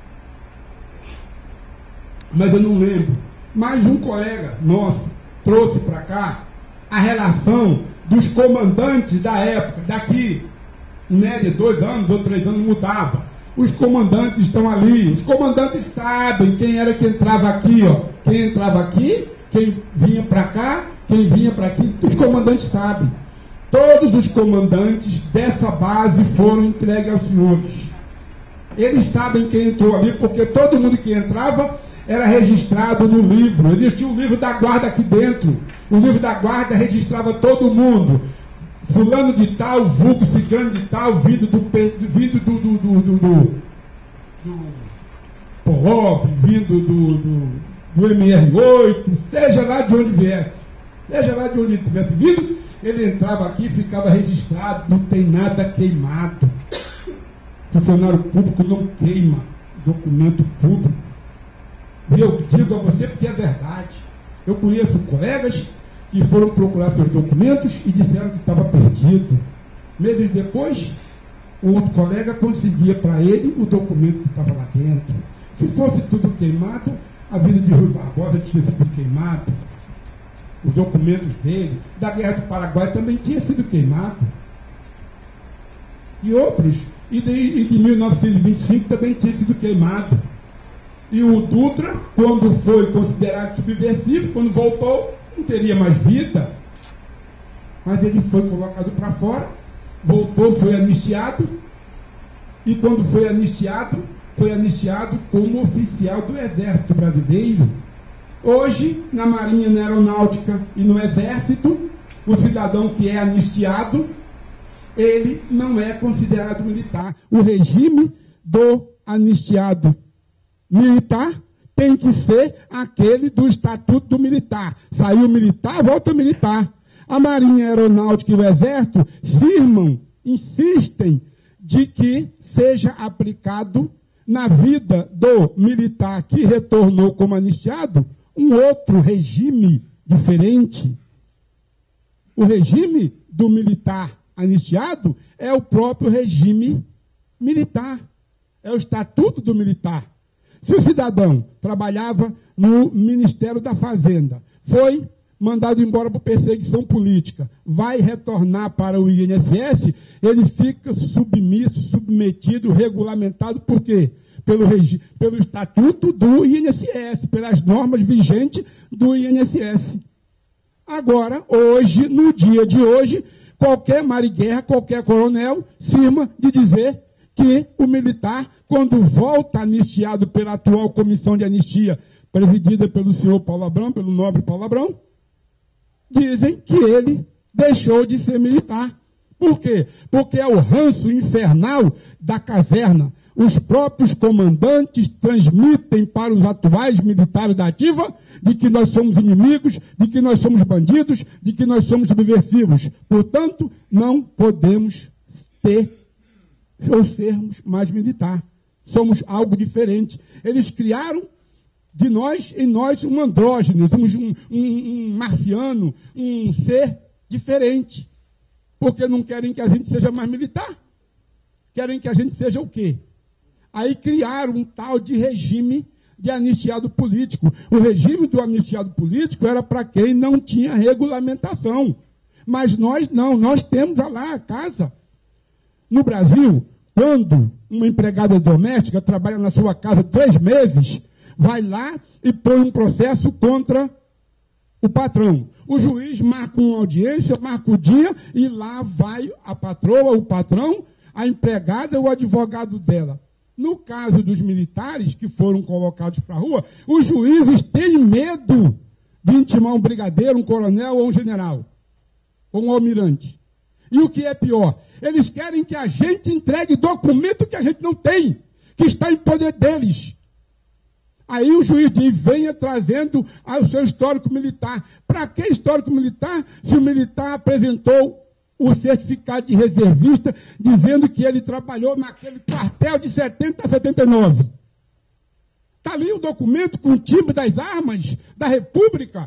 mas eu não lembro. Mas um colega nosso trouxe para cá a relação dos comandantes da época, daqui, em média, 2 anos ou 3 anos mudava. Os comandantes estão ali, os comandantes sabem quem era que entrava aqui, ó. Quem entrava aqui, quem vinha para cá, quem vinha para aqui, os comandantes sabem. Todos os comandantes dessa base foram entregues aos senhores. Eles sabem quem entrou ali, porque todo mundo que entrava era registrado no livro. Existia um livro da guarda aqui dentro. O livro da guarda registrava todo mundo. Fulano de tal, vulgo ciclano de tal, vindo do Polov, vindo do MR8, seja lá de onde viesse, seja lá de onde ele tivesse vindo, ele entrava aqui e ficava registrado, não tem nada queimado. Funcionário público não queima documento público. E eu digo a você porque é verdade. Eu conheço colegas que foram procurar seus documentos e disseram que estava perdido. Meses depois, o outro colega conseguia para ele o documento que estava lá dentro. Se fosse tudo queimado, a vida de Rui Barbosa tinha sido queimado. Os documentos dele, da Guerra do Paraguai, também tinha sido queimado. E outros, e de 1925 também tinha sido queimado. E o Dutra, quando foi considerado subversivo, quando voltou, não teria mais vida. Mas ele foi colocado para fora, voltou, foi anistiado, e quando foi anistiado como oficial do Exército Brasileiro. Hoje, na Marinha, na Aeronáutica e no Exército, o cidadão que é anistiado, ele não é considerado militar. O regime do anistiado militar tem que ser aquele do Estatuto do Militar. Saiu militar, volta militar. A Marinha, a Aeronáutica e o Exército insistem de que seja aplicado na vida do militar que retornou como anistiado um outro regime diferente. O regime do militar anistiado é o próprio regime militar. É o Estatuto do Militar. Se o cidadão trabalhava no Ministério da Fazenda, foi mandado embora por perseguição política, vai retornar para o INSS, ele fica submetido, regulamentado, por quê? Pelo Estatuto do INSS, pelas normas vigentes do INSS. Agora, hoje, no dia de hoje, qualquer marighella, qualquer coronel, cisma de dizer que o militar, quando volta anistiado pela atual comissão de anistia, presidida pelo senhor Paulo Abrão, pelo nobre Paulo Abrão, dizem que ele deixou de ser militar. Por quê? Porque é o ranço infernal da caverna. Os próprios comandantes transmitem para os atuais militares da ativa de que nós somos inimigos, de que nós somos bandidos, de que nós somos subversivos. Portanto, não podemos ter ou sermos mais militar. Somos algo diferente. Eles criaram de nós, em nós, um andrógeno, somos um marciano, um ser diferente. Porque não querem que a gente seja mais militar. Querem que a gente seja o quê? Aí criaram um tal de regime de anistiado político. O regime do anistiado político era para quem não tinha regulamentação. Mas nós não, nós temos lá a casa. No Brasil, quando uma empregada doméstica trabalha na sua casa 3 meses, vai lá e põe um processo contra o patrão. O juiz marca uma audiência, marca o dia, e lá vai a patroa, o patrão, a empregada, o advogado dela. No caso dos militares que foram colocados para a rua, os juízes têm medo de intimar um brigadeiro, um coronel ou um general, ou um almirante. E o que é pior, eles querem que a gente entregue documento que a gente não tem, que está em poder deles. Aí o juiz diz, venha trazendo o seu histórico militar. Para que histórico militar, se o militar apresentou o certificado de reservista, dizendo que ele trabalhou naquele quartel de 70 a 79. Está ali o documento com o timbre das armas da República.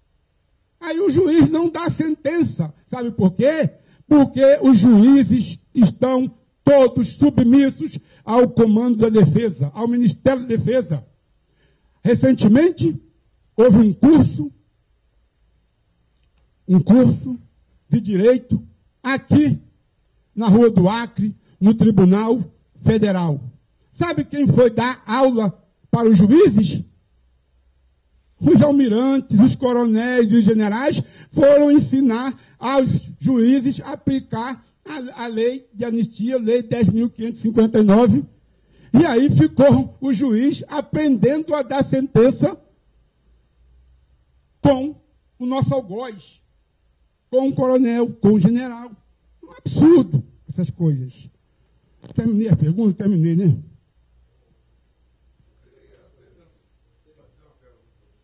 Aí o juiz não dá sentença. Sabe por quê? Porque os juízes estão todos submissos ao Comando da Defesa, ao Ministério da Defesa. Recentemente, houve um curso de direito aqui na Rua do Acre, no Tribunal Federal. Sabe quem foi dar aula para os juízes? Os almirantes, os coronéis e os generais foram ensinar aos juízes a aplicar a lei de anistia, lei 10.559. E aí ficou o juiz aprendendo a dar sentença com o nosso algoz, com o coronel, com o general. Um absurdo, essas coisas. Terminei a pergunta? Terminei, né?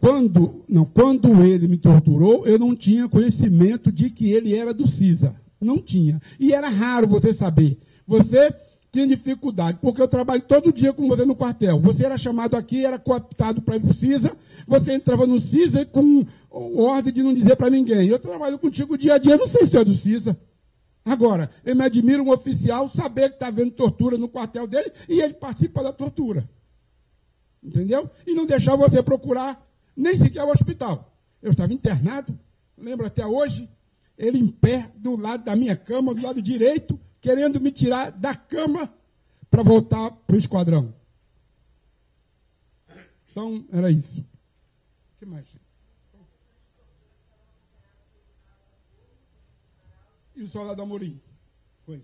Quando ele me torturou, eu não tinha conhecimento de que ele era do CISA. Não tinha. E era raro você saber. Você tinha dificuldade, porque eu trabalho todo dia com você no quartel. Você era chamado aqui, era cooptado para ir para o CISA, você entrava no CISA com ordem de não dizer para ninguém. Eu trabalho contigo dia a dia, não sei se é do CISA. Agora, eu me admiro um oficial saber que está havendo tortura no quartel dele e ele participa da tortura. Entendeu? E não deixar você procurar nem sequer o hospital. Eu estava internado, lembro até hoje, ele em pé, do lado da minha cama, do lado direito, querendo me tirar da cama para voltar para o esquadrão. Então, era isso. O que mais? E o Soldado Amorim? Foi.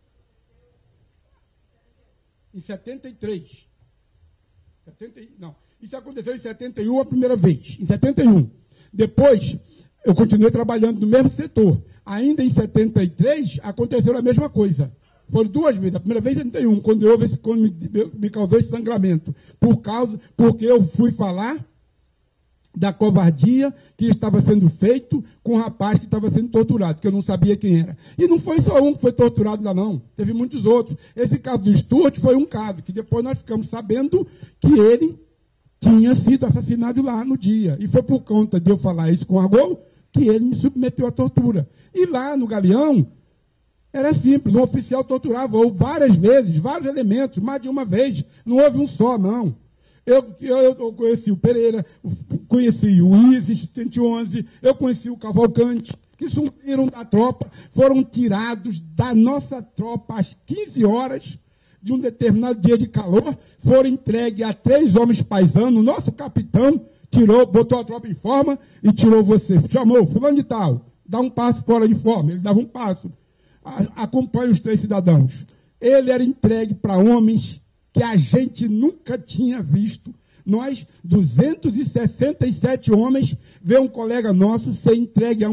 Em 73. Não, isso aconteceu em 71 a primeira vez. Em 71. Depois, eu continuei trabalhando no mesmo setor. Ainda em 73, aconteceu a mesma coisa. Foram duas vezes. A primeira vez em 71, quando me causou esse sangramento. Porque eu fui falar da covardia que estava sendo feito com o rapaz que estava sendo torturado, que eu não sabia quem era. E não foi só um que foi torturado lá, não. Teve muitos outros. Esse caso do Stuart foi um caso, que depois nós ficamos sabendo que ele tinha sido assassinado lá no dia. E foi por conta de eu falar isso com o Argol que ele me submeteu à tortura. E lá no Galeão, era simples, um oficial torturava várias vezes, vários elementos, mais de uma vez. Não houve um só, não. Eu conheci o Pereira, conheci o ISIS 111, eu conheci o Cavalcante, que sumiram da tropa, foram tirados da nossa tropa às 15 horas de um determinado dia de calor, foram entregues a 3 homens paisanos, nosso capitão botou a tropa em forma e tirou você. Chamou, fulano de tal, dá um passo fora de forma, ele dava um passo, acompanha os 3 cidadãos. Ele era entregue para homens que a gente nunca tinha visto. Nós, 267 homens, vê um colega nosso ser entregue a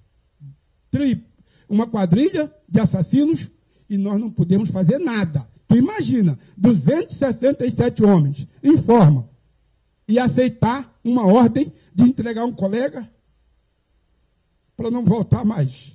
uma quadrilha de assassinos e nós não podemos fazer nada. Tu imagina, 267 homens em forma e aceitar uma ordem de entregar um colega para não voltar mais.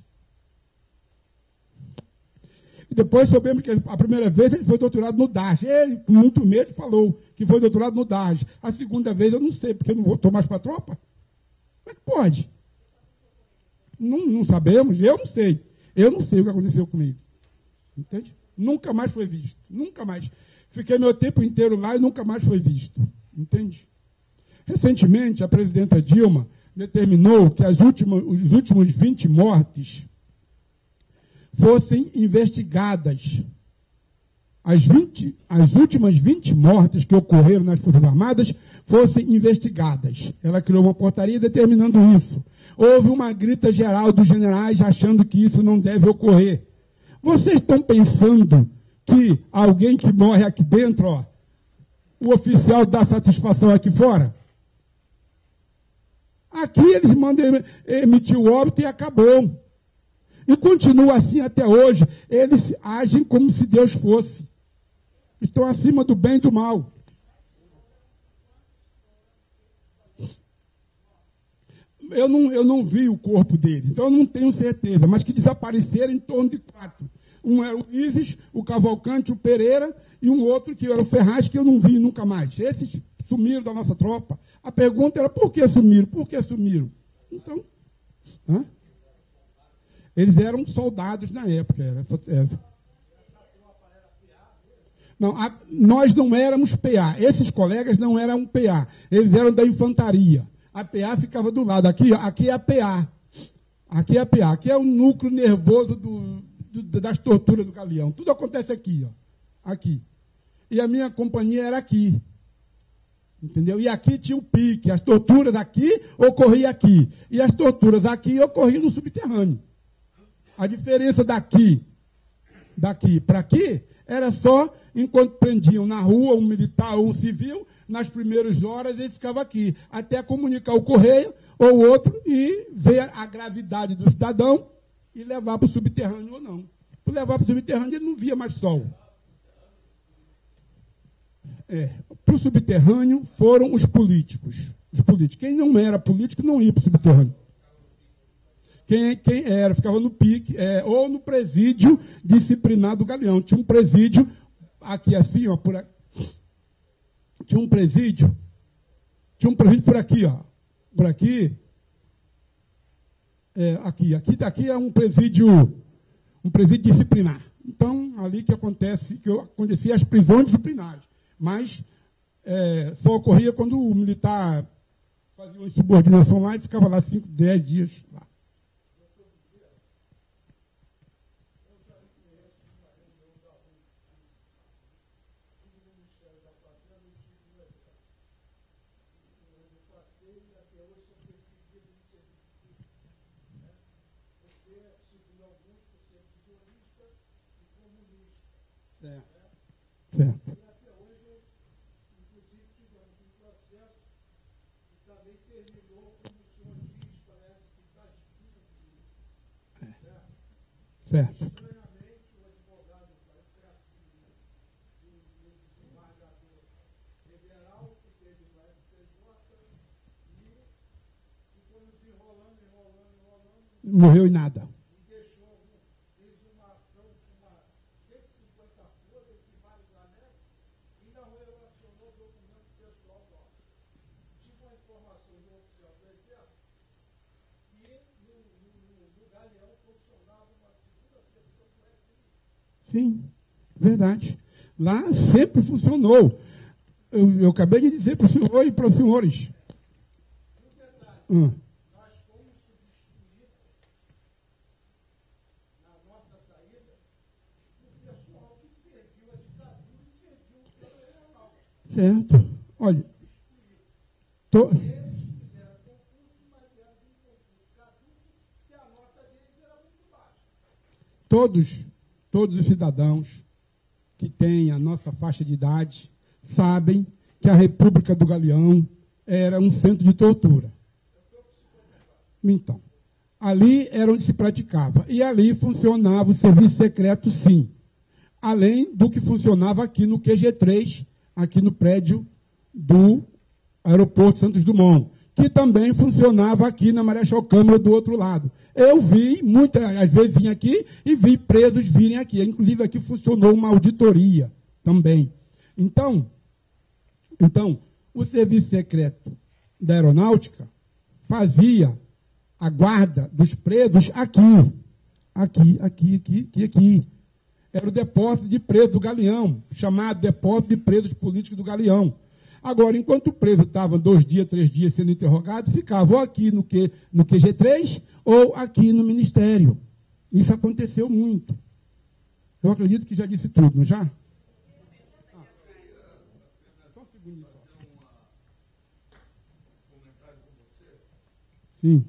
E depois soubemos que a primeira vez ele foi doutorado no DARJ. Ele, com muito medo, falou que foi doutorado no DARJ. A segunda vez eu não sei, porque eu não voltou mais para a tropa. Como é que pode? Não sabemos, eu não sei. Eu não sei o que aconteceu comigo. Entende? Nunca mais foi visto. Nunca mais. Fiquei meu tempo inteiro lá e nunca mais foi visto. Entende? Recentemente, a presidenta Dilma determinou que os últimos 20 mortes fossem investigadas. As últimas 20 mortes que ocorreram nas Forças Armadas fossem investigadas. Ela criou uma portaria determinando isso. Houve uma grita geral dos generais achando que isso não deve ocorrer. Vocês estão pensando que alguém que morre aqui dentro, o oficial dá satisfação aqui fora? Aqui eles mandam emitir o óbito e acabou. E continua assim até hoje. Eles agem como se Deus fosse. Estão acima do bem e do mal. Eu não vi o corpo dele, então eu não tenho certeza, mas que desapareceram em torno de 4. Um era o ISIS, o Cavalcante, o Pereira, e um outro que era o Ferraz, que eu não vi nunca mais. Esses sumiram da nossa tropa. A pergunta era, por que sumiram? Por que sumiram? Então, eles eram soldados na época. Não, nós não éramos PA. Esses colegas não eram PA. Eles eram da infantaria. A PA ficava do lado. Aqui é a PA. Aqui é a PA. Aqui é o núcleo nervoso das torturas do Galeão. Tudo acontece aqui, aqui. E a minha companhia era aqui. Entendeu? E aqui tinha o pique. As torturas aqui ocorriam aqui. E as torturas aqui ocorriam no subterrâneo. A diferença daqui para aqui era só enquanto prendiam na rua um militar ou um civil, nas primeiras horas ele ficava aqui, até comunicar o correio ou outro e ver a gravidade do cidadão e levar para o subterrâneo ou não. Por levar para o subterrâneo ele não via mais sol. Para o subterrâneo foram os políticos. Os políticos. Quem não era político não ia para o subterrâneo. Quem era, ficava no pique, ou no presídio disciplinar do Galeão. Tinha um presídio aqui assim, ó, por aqui. Tinha um presídio por aqui, ó. Por aqui. Aqui daqui é um presídio disciplinar. Então, ali que acontecia as prisões disciplinares. Mas só ocorria quando o militar fazia uma insubordinação lá e ficava lá 5, 10 dias lá. Certo. Certo. Morreu em nada. Sim, verdade. Lá sempre funcionou. Eu acabei de dizer para o senhor e para os senhores. Nós fomos substituídos na nossa saída por pessoal que serviu a ditadura e serviu o federal. Certo. Olha. Eles fizeram concurso, mas era um concurso caduco, que a nota deles era muito baixa. Todos os cidadãos que têm a nossa faixa de idade sabem que a República do Galeão era um centro de tortura. Então, ali era onde se praticava. E ali funcionava o serviço secreto, sim. Além do que funcionava aqui no QG3, aqui no prédio do Aeroporto Santos Dumont, que também funcionava aqui na Marechal Câmara do outro lado. Eu vi, às vezes vim aqui e vi presos virem aqui. Inclusive aqui funcionou uma auditoria também. Então, o serviço secreto da Aeronáutica fazia a guarda dos presos aqui. Era o depósito de presos do Galeão, chamado depósito de presos políticos do Galeão. Agora, enquanto o preso estava 2 dias, 3 dias sendo interrogado, ficava ou aqui no QG3 ou aqui no Ministério. Isso aconteceu muito. Eu acredito que já disse tudo, não já? Só um segundo. Sim.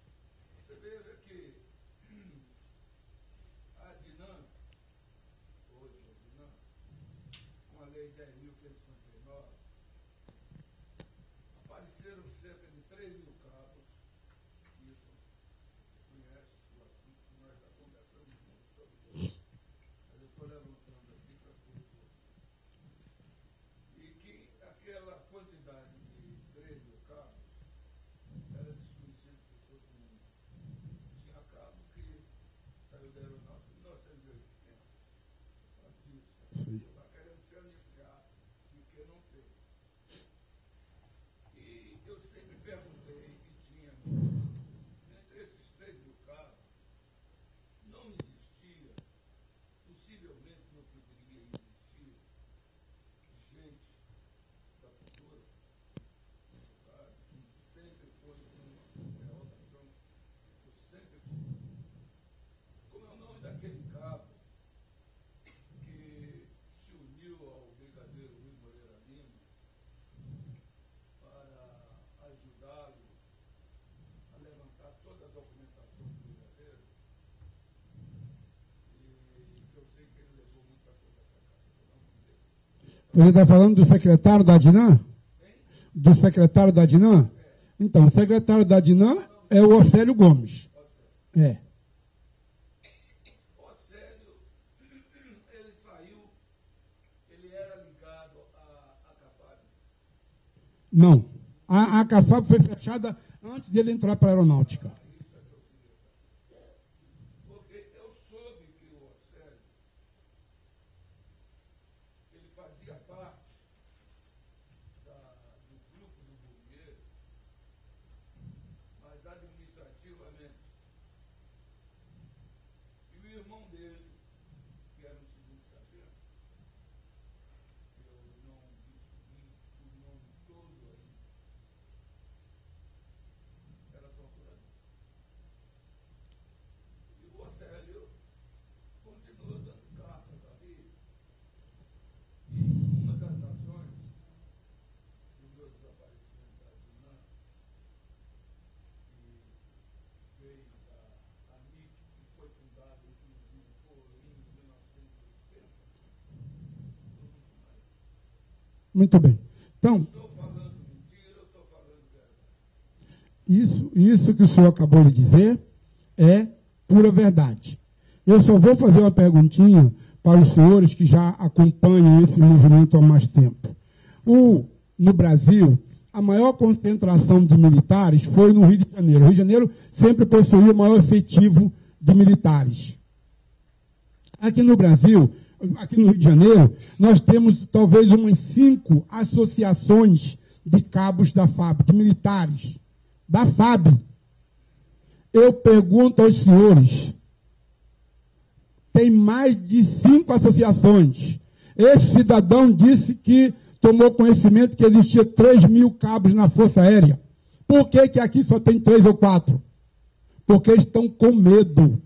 Você está falando do secretário da ADINAM? Do secretário da ADINAM? Então, o secretário da ADINAM é o Océlio Gomes. É. O Océlio, ele saiu, ele era ligado à CAFAB? Não. A CAFAB foi fechada antes de ele entrar para a aeronáutica. Porque eu soube que o Océlio, ele fazia parte do grupo do Burguês, mas administrativamente. E o irmão dele, que era o segundo sargento, eu não descobri o nome todo ainda, era procurando. E o Océlio continua dando cartas ali. E uma das razões do meu desaparecimento da Junã, que veio da ANIC, que foi fundada inclusive por mim em 1980, Muito bem. Então, estou falando mentira, eu estou falando verdade. isso que o senhor acabou de dizer é pura verdade. Eu só vou fazer uma perguntinha para os senhores que já acompanham esse movimento há mais tempo. No Brasil, a maior concentração de militares foi no Rio de Janeiro. O Rio de Janeiro sempre possuía o maior efetivo de militares. Aqui no Brasil, aqui no Rio de Janeiro, nós temos talvez umas 5 associações de cabos da FAB, de militares, da FAB. Eu pergunto aos senhores, tem mais de 5 associações. Esse cidadão disse que tomou conhecimento que existia 3.000 cabos na Força Aérea. Por que aqui só tem 3 ou 4? Porque estão com medo.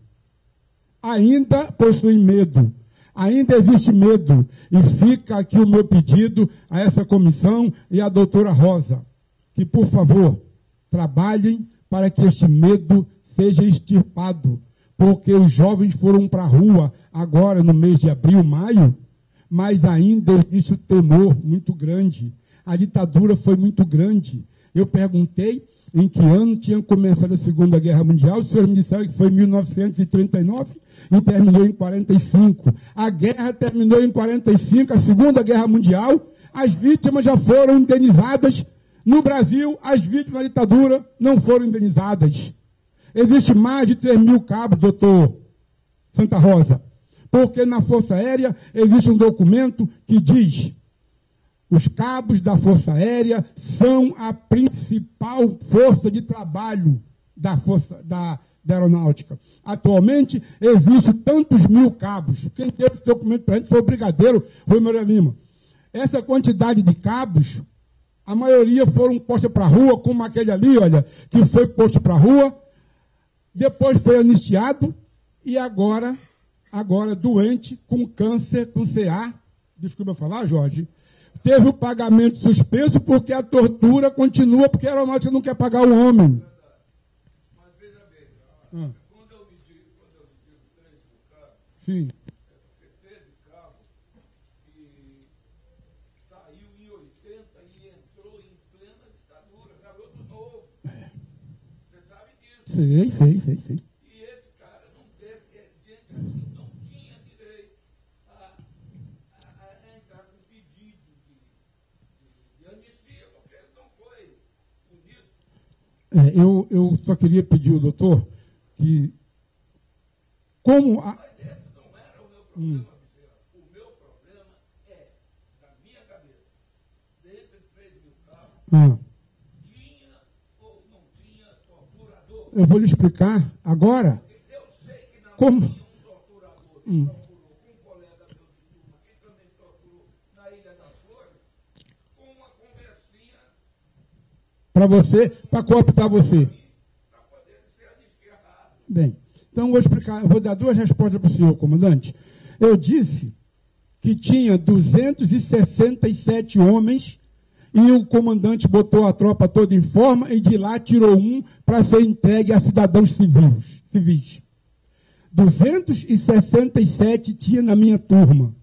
Ainda possuem medo. Ainda existe medo. E fica aqui o meu pedido a essa comissão e à doutora Rosa, que, por favor, trabalhem para que este medo seja extirpado. Porque os jovens foram para a rua agora no mês de abril, maio, mas ainda existe o temor muito grande. A ditadura foi muito grande. Eu perguntei em que ano tinha começado a Segunda Guerra Mundial, os senhores me disseram que foi em 1939 e terminou em 45. A guerra terminou em 45, a Segunda Guerra Mundial, as vítimas já foram indenizadas. No Brasil, as vítimas da ditadura não foram indenizadas. Existe mais de 3.000 cabos, doutor Santa Rosa, porque na Força Aérea existe um documento que diz: os cabos da Força Aérea são a principal força de trabalho da aeronáutica. Atualmente, existem tantos mil cabos. Quem deu esse documento para a gente foi o brigadeiro Rui Moreira Lima. Essa quantidade de cabos, a maioria foram postos para a rua, como aquele ali, olha, que foi posto para a rua, depois foi anistiado e agora doente, com câncer, com CA, desculpa falar, Jorge, teve o pagamento suspenso porque a tortura continua, porque a aeronáutica não quer pagar o homem. Mas veja bem, quando eu me digo 3.000 cabos, Sim. é porque teve cabo que saiu em 80 e entrou em plena ditadura, garoto novo. Você sabe disso. Sei. E esse cara não teve, gente assim, não tinha direito a entrar com pedido de anistia, porque ele não foi punido. Eu só queria pedir ao doutor que, como a... Mas esse não era o meu problema, Bezerra. O meu problema é, na minha cabeça, dentre 3.000 cabos, tinha ou não tinha torturador. Eu vou lhe explicar agora Eu sei que não como... tinha um torturador que torturou com um colega meu de turma, que também torturou na Ilha das Flores, com uma conversinha Para você, para cooptar você. para poder ser anistiado. Bem, então eu vou explicar, eu vou dar 2 respostas para o senhor, comandante. Eu disse que tinha 267 homens e o comandante botou a tropa toda em forma e de lá tirou um para ser entregue a cidadãos civis. 267 tinha na minha turma.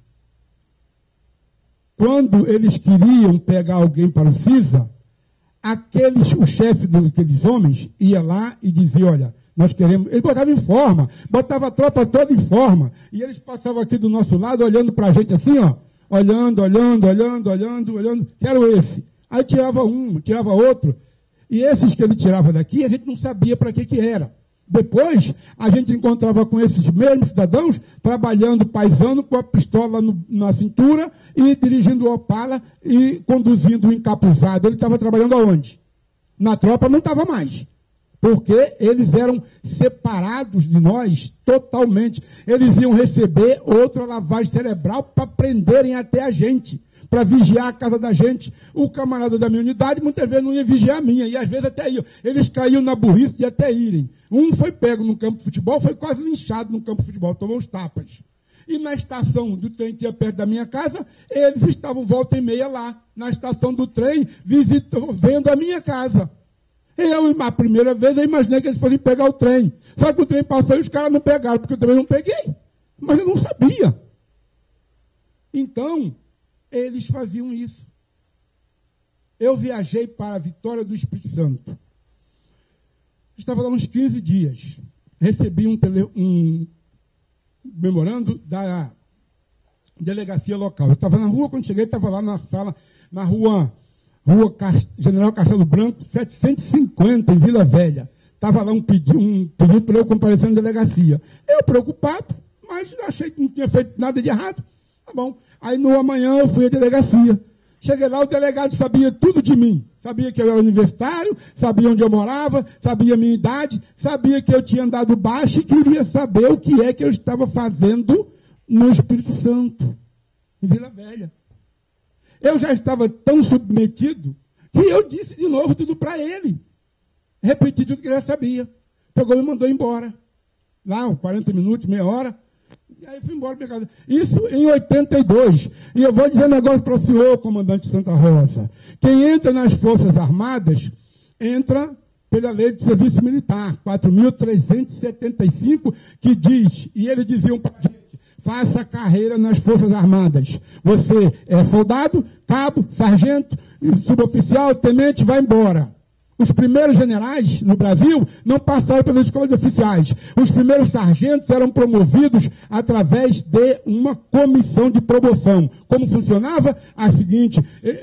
Quando eles queriam pegar alguém para o CISA, o chefe daqueles homens ia lá e dizia, olha, nós queremos... Ele botava em forma, botava a tropa toda em forma. E eles passavam aqui do nosso lado, olhando para a gente assim, ó, olhando. Quero esse. Aí tirava um, tirava outro. E esses que ele tirava daqui, a gente não sabia para que era. Depois, a gente encontrava com esses mesmos cidadãos trabalhando paisano com a pistola na cintura e dirigindo o Opala e conduzindo o encapuzado. Ele estava trabalhando aonde? Na tropa não estava mais. Porque eles eram separados de nós totalmente. Eles iam receber outra lavagem cerebral para prenderem até a gente, para vigiar a casa da gente. O camarada da minha unidade muitas vezes não ia vigiar a minha, e às vezes até iam. Eles caíam na burrice de até irem. Um foi pego no campo de futebol, foi quase linchado no campo de futebol, tomou uns tapas. E na estação do trem que ia perto da minha casa, eles estavam volta e meia lá, na estação do trem, vendo a minha casa. A primeira vez, eu imaginei que eles fossem pegar o trem. Só que o trem passou e os caras não pegaram, porque eu também não peguei. Mas eu não sabia. Então, eles faziam isso. Eu viajei para a Vitória do Espírito Santo. Estava lá uns 15 dias. Recebi um memorando da delegacia local. Eu estava na rua, quando cheguei, estava lá na sala, na rua General Castelo Branco, 750, em Vila Velha. Estava lá um pedido para eu comparecer na delegacia. Eu preocupado, mas achei que não tinha feito nada de errado. Tá bom. Aí no amanhã eu fui à delegacia. Cheguei lá, o delegado sabia tudo de mim. Sabia que eu era universitário, sabia onde eu morava, sabia a minha idade, sabia que eu tinha andado baixo e queria saber o que é que eu estava fazendo no Espírito Santo, em Vila Velha. Eu já estava tão submetido que eu disse de novo tudo para ele. Repeti tudo que ele já sabia. Pegou e me mandou embora. Lá, 40 minutos, meia hora. E aí fui embora para casa. Isso em 82. E eu vou dizer um negócio para o senhor, comandante Santa Rosa. Quem entra nas Forças Armadas, entra pela lei de serviço militar, 4.375, que diz, e eles diziam para a gente, faça carreira nas Forças Armadas. Você é soldado, cabo, sargento, suboficial, tenente, vai embora. Os primeiros generais no Brasil não passaram pela escola de oficiais. Os primeiros sargentos eram promovidos através de uma comissão de promoção. Como funcionava? A seguinte,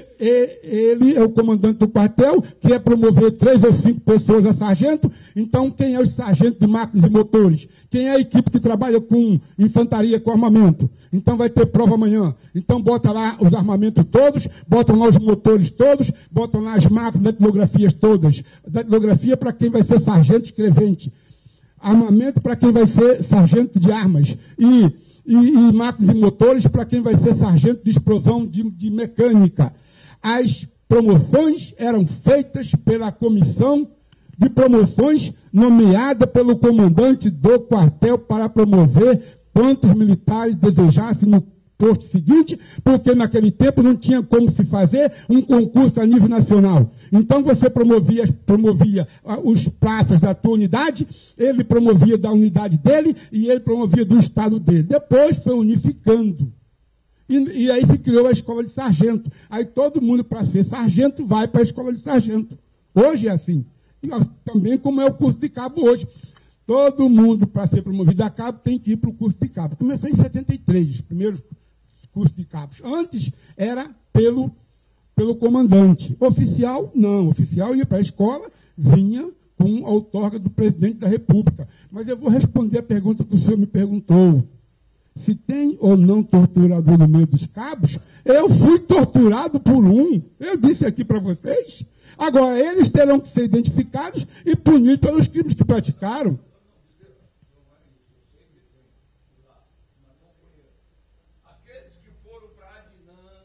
ele é o comandante do quartel, que é promover 3 ou 5 pessoas a sargento. Então, quem é o sargento de máquinas e motores? Quem é a equipe que trabalha com infantaria, com armamento? Então vai ter prova amanhã. Então bota lá os armamentos todos, botam lá os motores todos, botam lá as máquinas, datilografias todas. Datilografia para quem vai ser sargento escrevente. Armamento para quem vai ser sargento de armas. E máquinas e motores para quem vai ser sargento de explosão de mecânica. As promoções eram feitas pela comissão de promoções nomeada pelo comandante do quartel para promover quantos militares desejassem no posto seguinte, porque naquele tempo não tinha como se fazer um concurso a nível nacional. Então você promovia os praças da tua unidade, ele promovia da unidade dele e ele promovia do estado dele. Depois foi unificando. E aí se criou a escola de sargento. Aí todo mundo, para ser sargento, vai para a escola de sargento. Hoje é assim. E também como é o curso de cabo hoje. Todo mundo, para ser promovido a cabo, tem que ir para o curso de cabo. Começou em 73, os primeiros cursos de cabos. Antes era pelo comandante. Oficial, não. Oficial ia para a escola, vinha com a outorga do presidente da República. Mas eu vou responder a pergunta que o senhor me perguntou. Se tem ou não torturador no meio dos cabos, eu fui torturado por um. Eu disse aqui para vocês. Agora, eles terão que ser identificados e punidos pelos crimes que praticaram. Aqueles que foram para Adnan,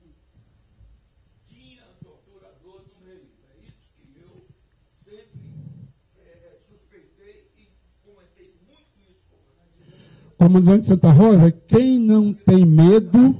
tinha torturador no meio. É isso que eu sempre suspeitei e comentei muito isso com você. Comandante Santa Rosa, quem não tem medo...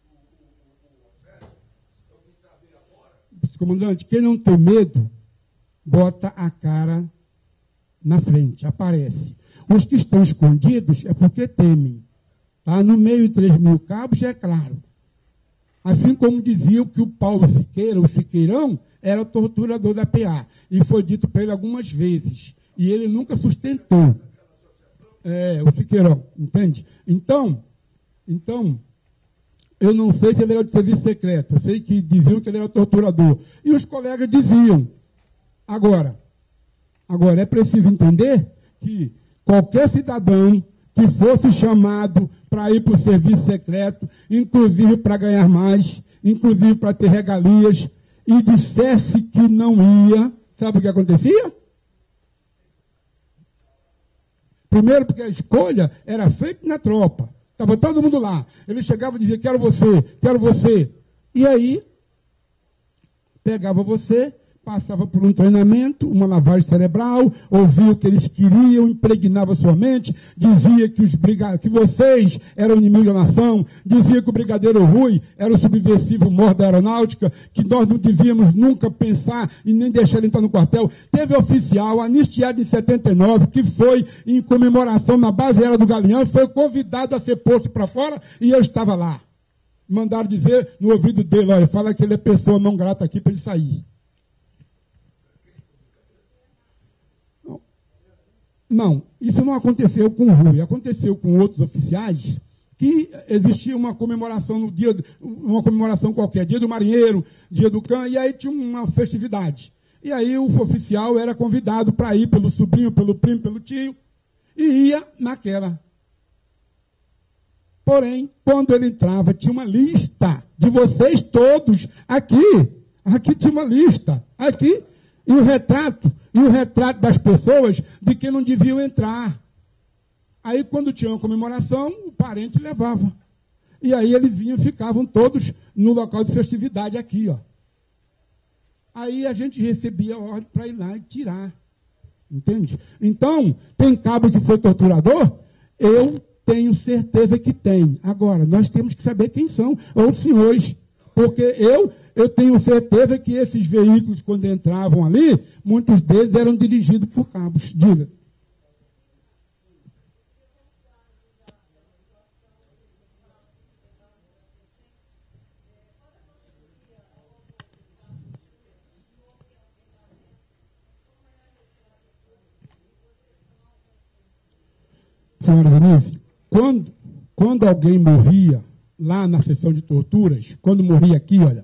Comandante, quem não tem medo, bota a cara na frente, aparece. Os que estão escondidos é porque temem. Tá? No meio de 3.000 cabos, é claro. Assim como dizia que o Paulo Siqueira, o Siqueirão, era o torturador da PA. E foi dito para ele algumas vezes. E ele nunca sustentou. O Siqueirão, entende? Então, Eu não sei se ele era de serviço secreto. Eu sei que diziam que ele era torturador. E os colegas diziam. Agora é preciso entender que qualquer cidadão que fosse chamado para ir para o serviço secreto, inclusive para ganhar mais, inclusive para ter regalias, e dissesse que não ia, sabe o que acontecia? Primeiro porque a escolha era feita na tropa. Estava todo mundo lá. Ele chegava e dizia, quero você, quero você. E aí, pegava você, passava por um treinamento, uma lavagem cerebral, ouvia o que eles queriam, impregnava sua mente, dizia que vocês eram inimigos da nação, dizia que o Brigadeiro Rui era o subversivo mor da aeronáutica, que nós não devíamos nunca pensar e nem deixar ele entrar no quartel. Teve oficial anistiado em 79, que foi em comemoração na base aérea do Galeão, foi convidado a ser posto para fora e eu estava lá. Mandaram dizer no ouvido dele, olha, fala que ele é pessoa não grata aqui para ele sair. Não, isso não aconteceu com o Rui, aconteceu com outros oficiais que existia uma comemoração no dia, uma comemoração qualquer, dia do marinheiro, dia do cã, e aí tinha uma festividade. E aí o oficial era convidado para ir pelo sobrinho, pelo primo, pelo tio, e ia naquela. Porém, quando ele entrava, tinha uma lista de vocês todos aqui. Aqui tinha uma lista, aqui. E o retrato das pessoas de que não deviam entrar. Aí, quando tinha uma comemoração, o parente levava. E aí eles vinham e ficavam todos no local de festividade aqui, ó. Aí a gente recebia a ordem para ir lá e tirar. Entende? Então, tem cabo que foi torturador? Eu tenho certeza que tem. Agora, nós temos que saber quem são os senhores. Porque eu tenho certeza que esses veículos, quando entravam ali, muitos deles eram dirigidos por cabos. Diga. Senhora Denise, quando alguém morria lá na sessão de torturas, quando morria aqui, olha,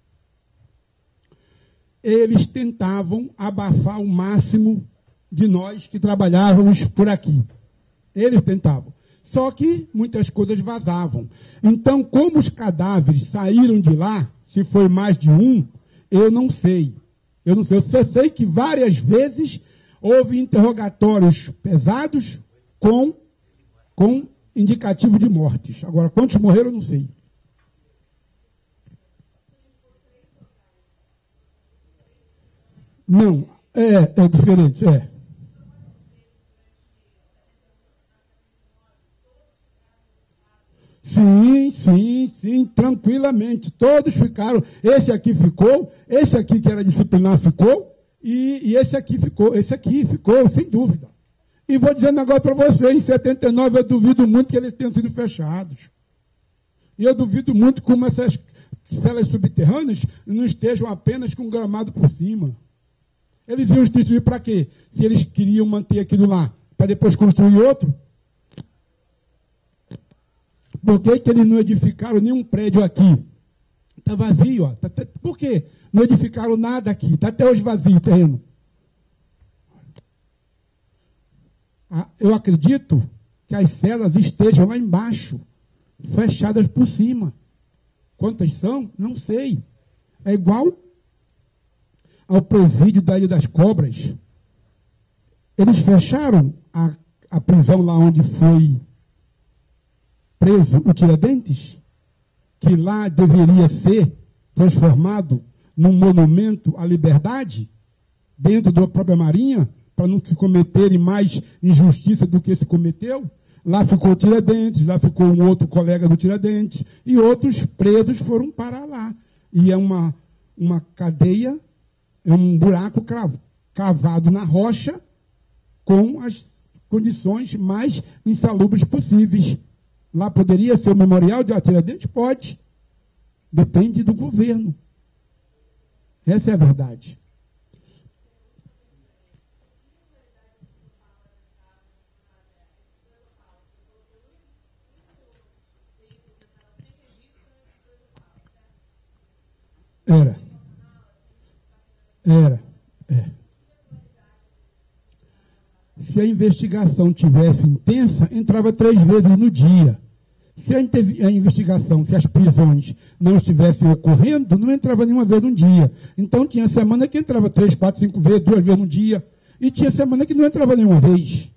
eles tentavam abafar o máximo de nós que trabalhávamos por aqui. Eles tentavam. Só que muitas coisas vazavam. Então, como os cadáveres saíram de lá, se foi mais de um, eu não sei. Eu só sei que várias vezes houve interrogatórios pesados com indicativo de mortes. Agora, quantos morreram, eu não sei. Não, é diferente, é. Sim, tranquilamente. Todos ficaram. Esse aqui ficou, esse aqui que era disciplinar ficou, e esse aqui ficou, sem dúvida. E vou dizer um negócio para você, em 79 eu duvido muito que eles tenham sido fechados. E eu duvido muito como essas celas subterrâneas não estejam apenas com gramado por cima. Eles iam instituir para quê? Se eles queriam manter aquilo lá, para depois construir outro? Por que eles não edificaram nenhum prédio aqui? Está vazio, ó. Por quê? Não edificaram nada aqui. Está até hoje vazio o terreno. Eu acredito que as celas estejam lá embaixo, fechadas por cima. Quantas são? Não sei. É igual ao presídio da Ilha das Cobras. Eles fecharam a prisão lá onde foi preso o Tiradentes, que lá deveria ser transformado num monumento à liberdade, dentro da própria Marinha, para não cometerem mais injustiça do que se cometeu. Lá ficou o Tiradentes, lá ficou um outro colega do Tiradentes, e outros presos foram parar lá. E é uma cadeia, é um buraco cavado na rocha, com as condições mais insalubres possíveis. Lá poderia ser o memorial de Tiradentes? Pode. Depende do governo. Essa é a verdade. se a investigação tivesse intensa, entrava 3 vezes no dia. Se a investigação, se as prisões não estivessem ocorrendo, não entrava nenhuma vez no dia. Então tinha semana que entrava 3, 4, 5 vezes, 2 vezes no dia. E tinha semana que não entrava nenhuma vez.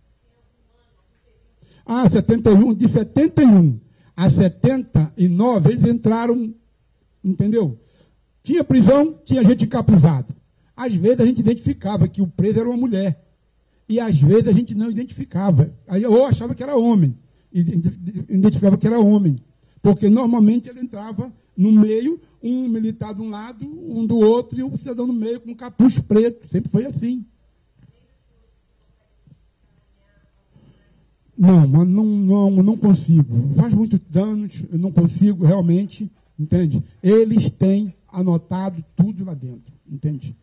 71, de 71 a 79, eles entraram, entendeu? Tinha prisão, tinha gente encapuzada. Às vezes a gente identificava que o preso era uma mulher. E às vezes a gente não identificava. Ou achava que era homem. Identificava que era homem. Porque normalmente ele entrava no meio, um militar de um lado, um do outro, e o cidadão no meio com um capuz preto. Sempre foi assim. Não consigo. Faz muitos anos, eu não consigo realmente, entende? Eles têm anotado tudo lá dentro, entende?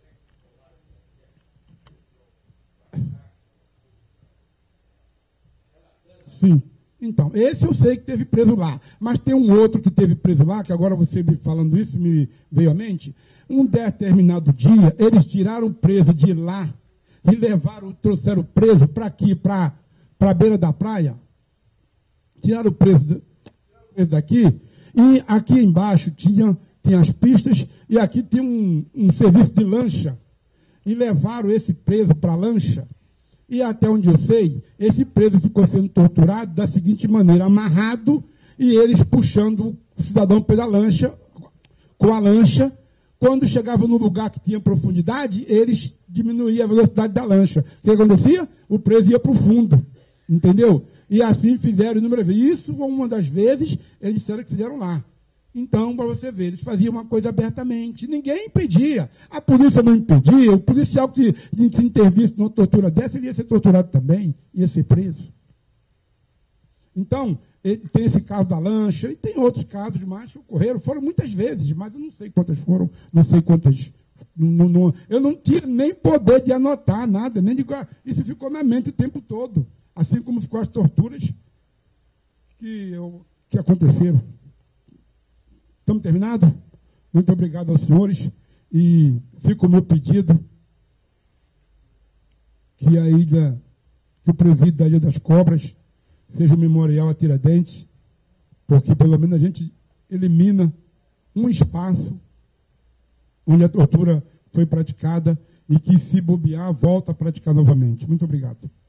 Sim. Então, esse eu sei que teve preso lá. Mas tem um outro que teve preso lá, que agora você me falando isso, me veio à mente. Um determinado dia, eles tiraram o preso de lá e trouxeram o preso para aqui, para a beira da praia. Tiraram o preso daqui. E aqui embaixo tinha as pistas e aqui tem um serviço de lancha. E levaram esse preso para a lancha. E até onde eu sei, esse preso ficou sendo torturado da seguinte maneira, amarrado, e eles puxando o cidadão pela lancha, com a lancha. Quando chegava no lugar que tinha profundidade, eles diminuíam a velocidade da lancha. O que acontecia? O preso ia para o fundo, entendeu? E assim fizeram inúmeras vezes. Isso, uma das vezes, eles disseram que fizeram lá. Então, para você ver, eles faziam uma coisa abertamente. Ninguém impedia. A polícia não impedia. O policial que se intervisse numa tortura dessa, ele ia ser torturado também, ia ser preso. Então, tem esse caso da lancha, e tem outros casos mais que ocorreram. Foram muitas vezes, mas eu não sei quantas foram, não sei quantas. Eu não tinha nem poder de anotar nada, nem de. Isso ficou na mente o tempo todo. Assim como ficou as torturas que aconteceram. Estamos terminados? Muito obrigado aos senhores. E fica o meu pedido que que o presídio da Ilha das Cobras seja um memorial a Tiradentes, porque pelo menos a gente elimina um espaço onde a tortura foi praticada e que, se bobear, volta a praticar novamente. Muito obrigado.